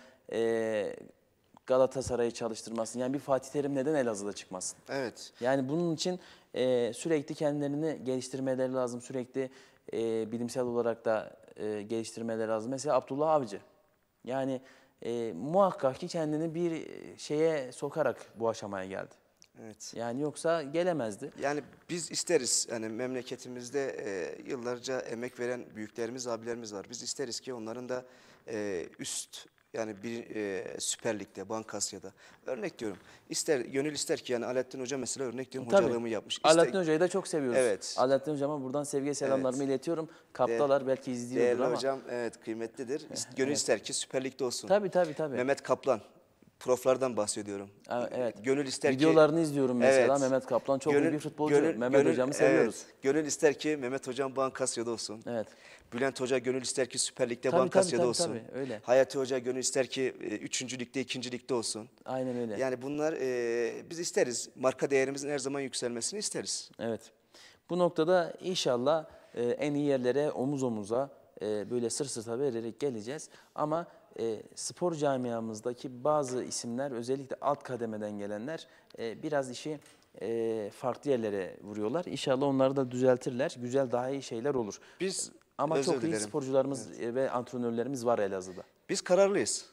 e, Galatasaray'ı çalıştırmasın? Yani bir Fatih Terim neden Elazığ'da çıkmasın? evet. Yani bunun için e, sürekli kendilerini geliştirmeleri lazım. Sürekli e, bilimsel olarak da e, geliştirmeleri lazım. Mesela Abdullah Avcı. Yani e, muhakkak ki kendini bir şeye sokarak bu aşamaya geldi. Evet. Yani yoksa gelemezdi. Yani biz isteriz, yani memleketimizde e, yıllarca emek veren büyüklerimiz, abilerimiz var. Biz isteriz ki onların da e, üst, yani bir e, Süper Lig'de, Bankasya'da, örnek diyorum. İster, gönül ister ki, yani Alaaddin Hoca mesela örnek diyorum, Tabii. hocalığımı yapmış. İster- Alaaddin Hoca'yı da çok seviyoruz. Evet. Alaaddin Hocama buradan sevgi selamlarımı iletiyorum. Kaptalar, belki izliyordur Değerli ama. hocam, evet, kıymetlidir. Gönül ister ki Süper Lig'de olsun. Tabii tabii tabii. Mehmet Kaplan, proflardan bahsediyorum. Ha, evet. Gönül ister ki... Videolarını izliyorum mesela. Evet. Mehmet Kaplan çok Gönül- iyi bir futbolcu. gönül- Mehmet gönül- Hocamı seviyoruz. Evet. Gönül ister ki Mehmet Hocam Bankasya'da olsun. Evet. Bülent Hoca gönül ister ki Süper Lig'de, Tabii, Bankasya'da tabii, olsun. tabii, öyle. Hayati Hoca gönül ister ki e, üçüncü ligde, ikinci ligde olsun. Aynen öyle. Yani bunlar e, biz isteriz. Marka değerimizin her zaman yükselmesini isteriz. Evet. Bu noktada inşallah e, en iyi yerlere omuz omuza e, böyle sırt sırta vererek geleceğiz. Ama e, spor camiamızdaki bazı isimler, özellikle alt kademeden gelenler e, biraz işi e, farklı yerlere vuruyorlar. İnşallah onları da düzeltirler. Güzel, daha iyi şeyler olur. Biz Ama özür çok iyi dilerim. sporcularımız e, ve antrenörlerimiz var Elazığ'da. Biz kararlıyız.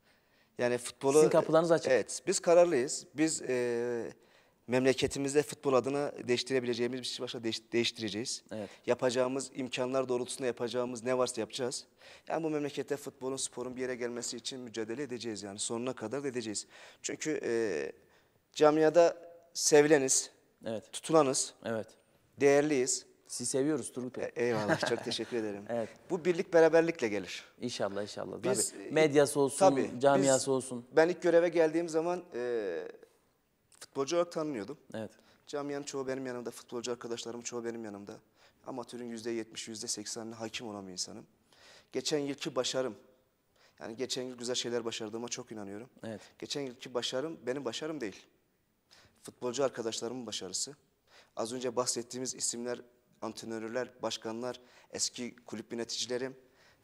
Yani futbolu... Sizin kapılarınız açık. Evet, biz kararlıyız. Biz e, memleketimizde futbol adına değiştirebileceğimiz bir şey varsa değiş- değiştireceğiz. Evet. Yapacağımız imkanlar doğrultusunda yapacağımız ne varsa yapacağız. Yani bu memlekette futbolun, sporun bir yere gelmesi için mücadele edeceğiz yani. Sonuna kadar da edeceğiz. Çünkü e, camiada sevileniz, Evet. tutulanız, Evet. değerliyiz. Sizi seviyoruz Turgut Bey. E, eyvallah, çok teşekkür ederim. Evet. Bu birlik beraberlikle gelir. İnşallah inşallah. Biz- Tabii. Medyası olsun, Tabii, camiası biz- olsun. Ben ilk göreve geldiğim zaman e, futbolcu olarak tanınıyordum. Evet. Camianın çoğu benim yanımda, futbolcu arkadaşlarım çoğu benim yanımda. Amatörün yüzde yetmiş, yüzde seksenine hakim olan bir insanım. Geçen yılki başarım, yani geçen yıl güzel şeyler başardığıma çok inanıyorum. Evet. Geçen yılki başarım benim başarım değil. Futbolcu arkadaşlarımın başarısı. Az önce bahsettiğimiz isimler, antrenörler, başkanlar, eski kulüp yöneticilerim,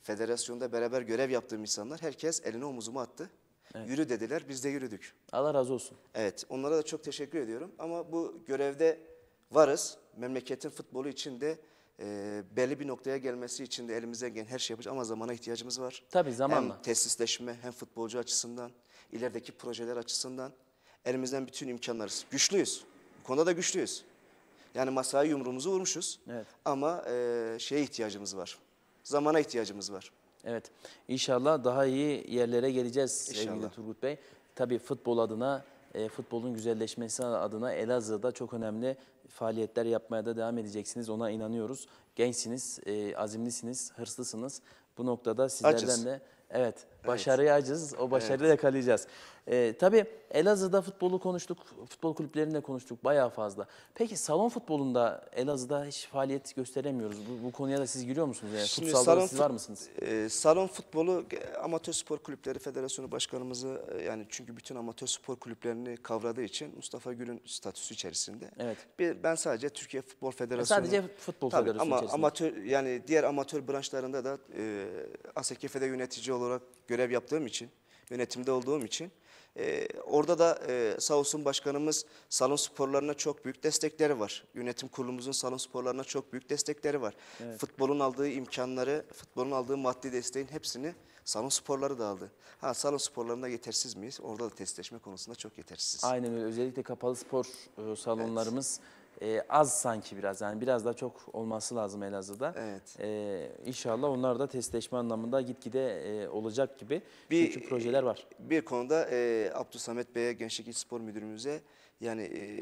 federasyonda beraber görev yaptığım insanlar herkes elini omuzuma attı. Evet. Yürü dediler, biz de yürüdük. Allah razı olsun. Evet, onlara da çok teşekkür ediyorum. Ama bu görevde varız. Memleketin futbolu için de e, belli bir noktaya gelmesi için de elimizden gelen her şey yapacağız. Ama zamana ihtiyacımız var. Tabii zamanla. Hem tesisleşme hem futbolcu açısından, ilerideki projeler açısından elimizden bütün imkanlarız. Güçlüyüz. Bu konuda da güçlüyüz. Yani masaya yumruğumuzu vurmuşuz. Evet. Ama e, şeye ihtiyacımız var. Zamana ihtiyacımız var. Evet. İnşallah daha iyi yerlere geleceğiz sevgili İnşallah. Turgut Bey. Tabii futbol adına, e, futbolun güzelleşmesi adına Elazığ'da çok önemli faaliyetler yapmaya da devam edeceksiniz. Ona inanıyoruz. Gençsiniz, e, azimlisiniz, hırslısınız. Bu noktada sizlerden Acız. de evet başarıya acız. O başarıyı yakalayacağız. E, tabii Elazığ'da futbolu konuştuk, futbol kulüplerinde konuştuk bayağı fazla. Peki salon futbolunda Elazığ'da hiç faaliyet gösteremiyoruz. Bu, bu konuya da siz giriyor musunuz? Yani Şimdi futsalda salon siz var fut- mısınız? e, salon futbolu e, Amatör Spor Kulüpleri Federasyonu Başkanımızı e, yani çünkü bütün amatör spor kulüplerini kavradığı için Mustafa Gül'ün statüsü içerisinde. Evet. Bir, ben sadece Türkiye Futbol Federasyonu. Sadece futbol Tabii, federasyonu ama içerisinde. amatör yani diğer amatör branşlarında da e, A S K F'de yönetici olarak görev yaptığım için, yönetimde olduğum için e, orada da e, sağ olsun başkanımız salon sporlarına çok büyük destekleri var. Yönetim kurulumuzun salon sporlarına çok büyük destekleri var. Evet. Futbolun aldığı imkanları, futbolun aldığı maddi desteğin hepsini salon sporları da aldı. Ha salon sporlarında yetersiz miyiz? Orada da testleşme konusunda çok yetersiz. Aynen öyle. Özellikle kapalı spor e, salonlarımız e, az sanki biraz. Yani biraz daha çok olması lazım Elazığ'da. Evet. E, İnşallah onlar da testleşme anlamında gitgide e, olacak gibi. Bir- Çünkü projeler var. Bir konuda e, Abdülsamet Bey'e, Gençlik İl Spor Müdürümüze yani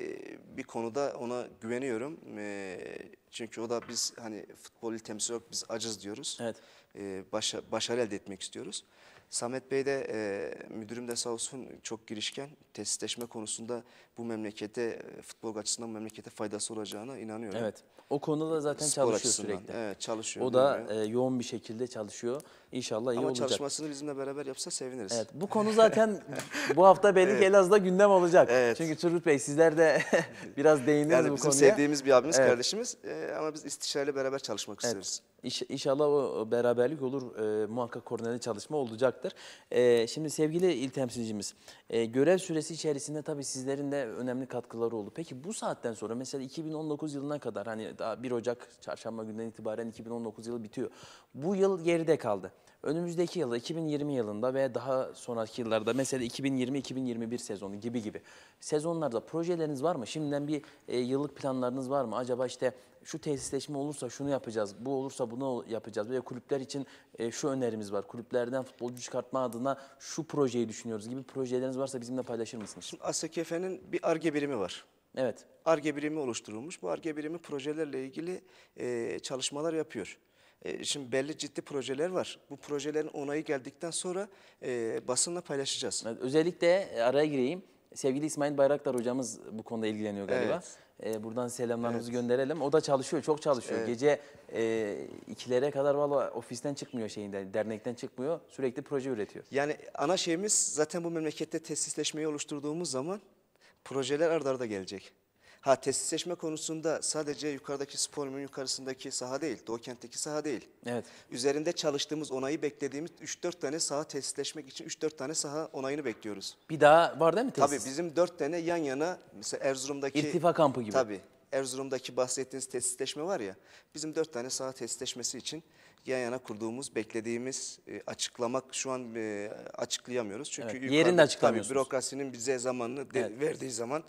e, bir konuda ona güveniyorum. E, çünkü o da biz hani futbol il temsil olarak biz acız diyoruz. Evet. E, başa, başarı elde etmek istiyoruz. Samet Bey de e, müdürüm de sağ olsun çok girişken tesisleşme konusunda bu memlekete e, futbol açısından memlekete faydası olacağına inanıyorum. Evet. O konuda da zaten Spor çalışıyor açısından. sürekli. Evet çalışıyor. O da bilmiyorum. e, yoğun bir şekilde çalışıyor. İnşallah iyi Ama olacak. çalışmasını bizimle beraber yapsa seviniriz. Evet, bu konu zaten bu hafta belli ki Elazığ'da gündem olacak. Evet. Çünkü Turgut Bey sizler de biraz değindiniz Yani bu bizim konuya. sevdiğimiz bir abimiz, Evet. kardeşimiz Ee, ama biz istişareyle beraber çalışmak isteriz. İş, İnşallah o beraberlik olur. E, muhakkak koordineli çalışma olacaktır. E, şimdi sevgili il temsilcimiz, e, görev süresi içerisinde tabii sizlerin de önemli katkıları oldu. Peki bu saatten sonra mesela iki bin on dokuz yılına kadar hani daha bir Ocak çarşamba günden itibaren iki bin on dokuz yılı bitiyor. Bu yıl geride kaldı. Önümüzdeki yılda iki bin yirmi yılında ve daha sonraki yıllarda mesela iki bin yirmi iki bin yirmi bir sezonu gibi gibi sezonlarda projeleriniz var mı? Şimdiden bir e, yıllık planlarınız var mı? Acaba işte şu tesisleşme olursa şunu yapacağız, bu olursa bunu yapacağız veya kulüpler için e, şu önerimiz var. Kulüplerden futbolcu çıkartma adına şu projeyi düşünüyoruz gibi projeleriniz varsa bizimle paylaşır mısınız? Şimdi A S K F'nin bir Ar-Ge birimi var. Evet. Ar-Ge birimi oluşturulmuş. Bu Ar-Ge birimi projelerle ilgili e, çalışmalar yapıyor. E, şimdi belli ciddi projeler var. Bu projelerin onayı geldikten sonra e, basınla paylaşacağız. Evet, özellikle e, araya gireyim. Sevgili İsmail Bayraktar hocamız bu konuda ilgileniyor galiba. E, buradan selamlarımızı gönderelim. O da çalışıyor, çok çalışıyor. Evet. Gece e, ikilere kadar valla ofisten çıkmıyor şeyinde, dernekten çıkmıyor. Sürekli proje üretiyor. Yani ana şeyimiz zaten bu memlekette tesisleşmeyi oluşturduğumuz zaman projeler ard arda gelecek. Ha tesisleşme konusunda sadece yukarıdaki sporumun yukarısındaki saha değil, Doğu kentteki saha değil. Evet. Üzerinde çalıştığımız, onayı beklediğimiz üç dört tane saha tesisleşmek için üç dört tane saha onayını bekliyoruz. Bir daha var değil mi tesis? Tabii bizim dört tane yan yana mesela Erzurum'daki... İrtifa kampı gibi. Tabii. Erzurum'daki bahsettiğiniz tesisleşme var ya, bizim dört tane saha tesisleşmesi için yan yana kurduğumuz, beklediğimiz, e, açıklamak şu an e, açıklayamıyoruz. Çünkü Evet, yukarıda- yerinde açıklamıyorsunuz. Tabii bürokrasinin bize zamanını de- Evet. verdiği zaman,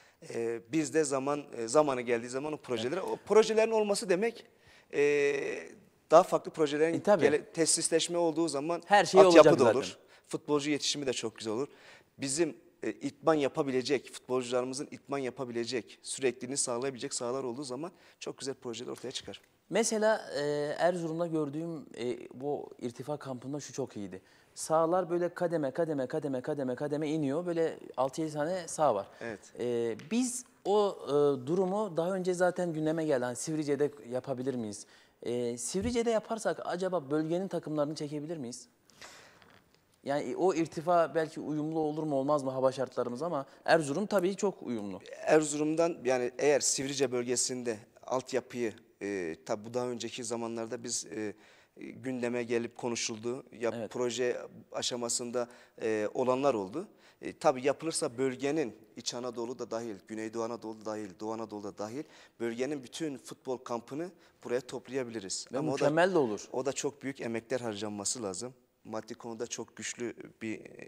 e, biz de zaman e, zamanı geldiği zaman o projelere, o projelerin olması demek e, daha farklı projelerin E, tabii. gele- tesisleşme olduğu zaman Her şey olacak altyapı da zaten. olur. Futbolcu yetişimi de çok güzel olur. Bizim e, itman yapabilecek, futbolcularımızın itman yapabilecek, sürekliliğini sağlayabilecek sahalar olduğu zaman çok güzel projeler ortaya çıkar. Mesela e, Erzurum'da gördüğüm e, bu irtifa kampında şu çok iyiydi. Sahalar böyle kademe kademe kademe kademe kademe iniyor. Böyle altı yedi tane saha var. Evet. E, biz o e, durumu daha önce zaten gündeme geldi. Hani Sivrice'de yapabilir miyiz? E, Sivrice'de yaparsak acaba bölgenin takımlarını çekebilir miyiz? Yani o irtifa belki uyumlu olur mu olmaz mı hava şartlarımız ama Erzurum tabii çok uyumlu. Erzurum'dan yani eğer Sivrice bölgesinde altyapıyı, e, tabi bu daha önceki zamanlarda biz e, e, gündeme gelip konuşuldu. Yap, Evet. Proje aşamasında e, olanlar oldu. E, tabii yapılırsa bölgenin, İç Anadolu da dahil, Güneydoğu Anadolu da dahil, Doğu Anadolu da dahil, bölgenin bütün futbol kampını buraya toplayabiliriz. Ve Ama o da, mükemmel de olur. o da çok büyük emekler harcanması lazım. Maddi konuda çok güçlü bir e,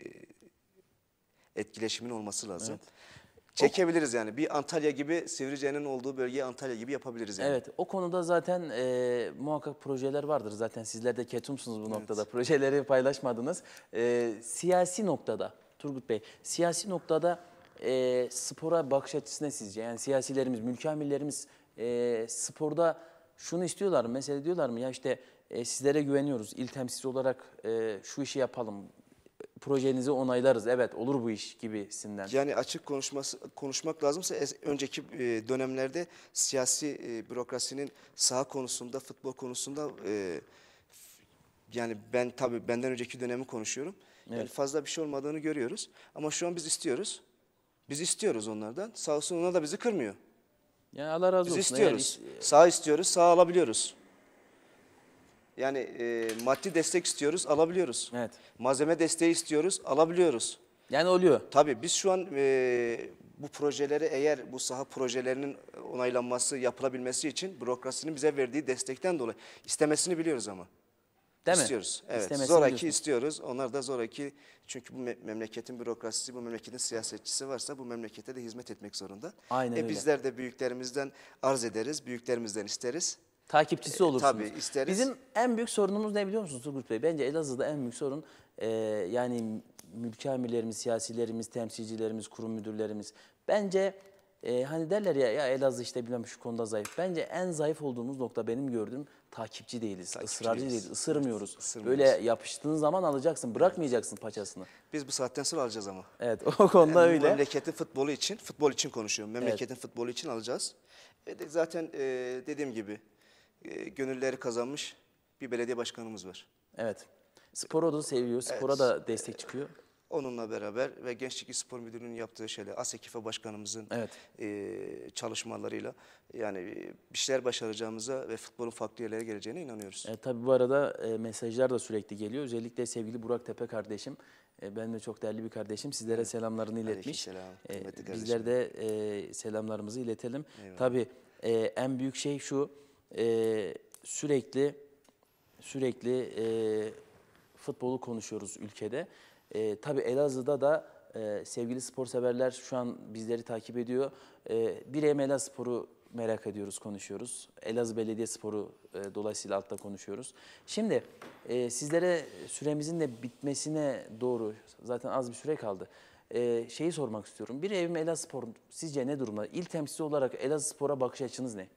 etkileşimin olması lazım. Evet. Çekebiliriz yani. Bir Antalya gibi, Sivrice'nin olduğu bölgeyi Antalya gibi yapabiliriz yani. Evet, o konuda zaten e, muhakkak projeler vardır. Zaten sizler de ketumsunuz bu noktada. Projeleri paylaşmadınız. E, siyasi noktada, Turgut Bey, siyasi noktada e, spora bakış açısı ne sizce? Yani siyasilerimiz, mülki amirlerimiz e, sporda şunu istiyorlar mı? Mesela diyorlar mı ya işte e, sizlere güveniyoruz. İl temsilcisi olarak e, şu işi yapalım. Projenizi onaylarız. Evet, olur bu iş gibisinden. Yani açık konuşması konuşmak lazımsa es- önceki e, dönemlerde siyasi e, bürokrasinin saha konusunda, futbol konusunda e, yani ben tabii benden önceki dönemi konuşuyorum. Yani Evet. fazla bir şey olmadığını görüyoruz. Ama şu an biz istiyoruz. Biz istiyoruz onlardan. Sağ olsun onlar da bizi kırmıyor. Yani Allah razı Biz olsun. Eğer istiyoruz. is- Sağ istiyoruz, sağ alabiliyoruz. Yani e, maddi destek istiyoruz, alabiliyoruz. Evet. Malzeme desteği istiyoruz, alabiliyoruz. Yani oluyor. Tabii biz şu an e, bu projeleri eğer bu saha projelerinin onaylanması, yapılabilmesi için bürokrasinin bize verdiği destekten dolayı istemesini biliyoruz ama. Değil mi? İstiyoruz. Evet. İstemesini Zoraki diyorsunuz. istiyoruz. Onlar da zoraki çünkü bu me- memleketin bürokrasisi, bu memleketin siyasetçisi varsa bu memlekete de hizmet etmek zorunda. Aynen e, öyle. Bizler de büyüklerimizden arz ederiz, büyüklerimizden isteriz. Takipçisi olursunuz. tabii, isteriz. Bizim en büyük sorunumuz ne biliyor musunuz Turgut Bey? Bence Elazığ'da en büyük sorun e, yani mülki amirlerimiz, siyasilerimiz, temsilcilerimiz, kurum müdürlerimiz. Bence e, hani derler ya, ya Elazığ işte bilmem şu konuda zayıf. Bence en zayıf olduğumuz nokta benim gördüğüm takipçi değiliz, Takipçi ısrarcı değiliz. değiliz, ısırmıyoruz. Evet, ısırmıyoruz. Böyle yapıştığın zaman alacaksın, bırakmayacaksın paçasını. Biz bu saatten sonra alacağız ama. Evet, o konuda Yani öyle. Memleketin futbolu için, futbol için konuşuyorum. Memleketin futbolu için alacağız. E de zaten e, dediğim gibi e, gönülleri kazanmış bir belediye başkanımız var. Evet. Sporu da seviyor, spora da destek çıkıyor. Onunla beraber ve Gençlik İş Spor Müdürlüğü'nün yaptığı şeyler, ASEKİFE Başkanımızın Evet. e, çalışmalarıyla yani e, bir şeyler başaracağımıza ve futbolun farklı yerlere geleceğine inanıyoruz. E, tabii bu arada e, mesajlar da sürekli geliyor. Özellikle sevgili Burak Tepe kardeşim. E, benim de çok değerli bir kardeşim. Sizlere selamlarını iletmiş. Aleykümselam, E, kıymetli kardeşim. bizler de e, selamlarımızı iletelim. Eyvallah. Tabii e, en büyük şey şu. E, sürekli sürekli e, futbolu konuşuyoruz ülkede. E, tabii Elazığ'da da e, sevgili spor severler şu an bizleri takip ediyor. E, bir hem Elazığspor'u merak ediyoruz, konuşuyoruz. Elazığ Belediyespor'u e, dolayısıyla altta konuşuyoruz. Şimdi e, sizlere süremizin de bitmesine doğru zaten az bir süre kaldı. E, şeyi sormak istiyorum. Bir evim Elazığspor sizce ne durumda? İl temsilcisi olarak Elazığspor'a bakış açınız ne?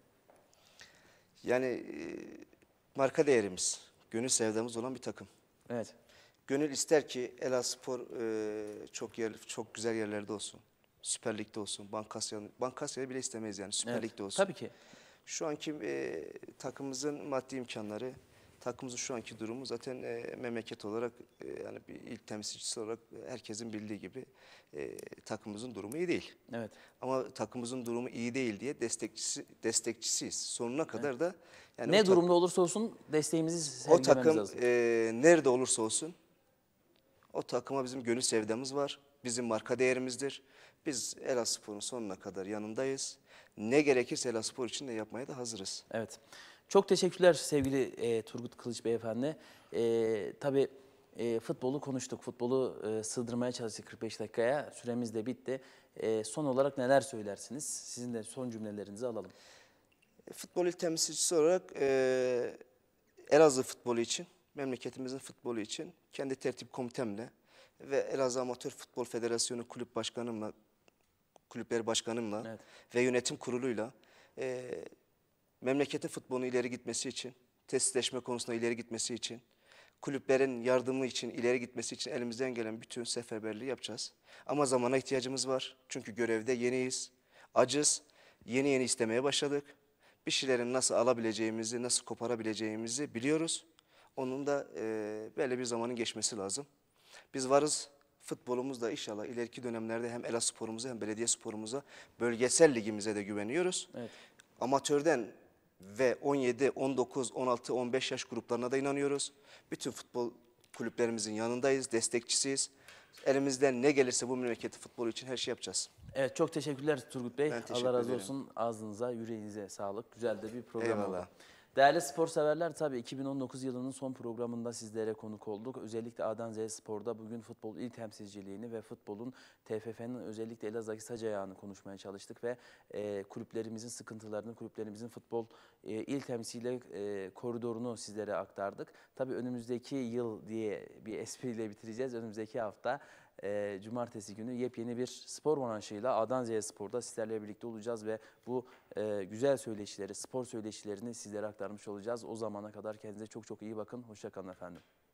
Yani e, marka değerimiz, gönül sevdamız olan bir takım. Evet. Gönül ister ki Elazığspor e, çok yer, çok güzel yerlerde olsun. Süper Lig'de olsun. Bankasya, Bankasya'yı bile istemeyiz yani. Süper Evet. Lig'de olsun. Tabii ki. Şu anki e, takımımızın maddi imkanları, takımımızın şu anki durumu zaten e, memleket olarak e, yani bir ilk temsilcisi olarak herkesin bildiği gibi e, takımımızın durumu iyi değil. Evet. Ama takımımızın durumu iyi değil diye destekçisi destekçisiyiz. Sonuna kadar da yani Ne o tak- durumda olursa olsun desteğimizi o sergilememiz takım lazım. e, nerede olursa olsun o takıma bizim gönül sevdamız var. Bizim marka değerimizdir. Biz Elazığspor'un sonuna kadar yanındayız. Ne gerekirse Elazığspor için de yapmaya da hazırız. Evet. Çok teşekkürler sevgili e, Turgut Kılıç Beyefendi. E, tabii e, futbolu konuştuk. Futbolu e, sığdırmaya çalıştık kırk beş dakikaya. Süremiz de bitti. E, son olarak neler söylersiniz? Sizin de son cümlelerinizi alalım. Futbol il temsilcisi olarak e, Elazığ futbolu için, memleketimizin futbolu için kendi tertip komitemle ve Elazığ Amatör Futbol Federasyonu kulüp başkanımla, kulüpler başkanımla Evet. ve yönetim kuruluyla e, memleketin futbolunun ileri gitmesi için, tesisleşme konusunda ileri gitmesi için, kulüplerin yardımı için, ileri gitmesi için elimizden gelen bütün seferberliği yapacağız. Ama zamana ihtiyacımız var. Çünkü görevde yeniyiz, acız, yeni yeni istemeye başladık. Bir şeylerin nasıl alabileceğimizi, nasıl koparabileceğimizi biliyoruz. Onun da e, böyle bir zamanın geçmesi lazım. Biz varız, futbolumuz da inşallah ileriki dönemlerde hem Elazığspor'umuza hem belediye sporumuza, bölgesel ligimize de güveniyoruz. Evet. Amatörden ve on yedi, on dokuz, on altı, on beş yaş gruplarına da inanıyoruz. Bütün futbol kulüplerimizin yanındayız, destekçisiyiz. Elimizden ne gelirse bu memleketi futbolu için her şey yapacağız. Evet, çok teşekkürler Turgut Bey. Ben teşekkür Allah razı ederim. olsun. Ağzınıza, yüreğinize sağlık. Güzel de bir program Eyvallah. oldu. Değerli spor severler, tabii iki bin on dokuz yılının son programında sizlere konuk olduk. Özellikle A'dan Z'ye Spor'da bugün futbol il temsilciliğini ve futbolun T F F'nin özellikle Elazığ'daki sac ayağını konuşmaya çalıştık ve e, kulüplerimizin sıkıntılarını, kulüplerimizin futbol e, il temsili e, koridorunu sizlere aktardık. Tabii önümüzdeki yıl diye bir espriyle bitireceğiz. Önümüzdeki hafta e, cumartesi günü yepyeni bir spor branşıyla A'dan Z'ye Spor'da sizlerle birlikte olacağız ve bu e, güzel söyleşileri, spor söyleşilerini sizlere aktarmış olacağız. O zamana kadar kendinize çok çok iyi bakın. Hoşça kalın efendim.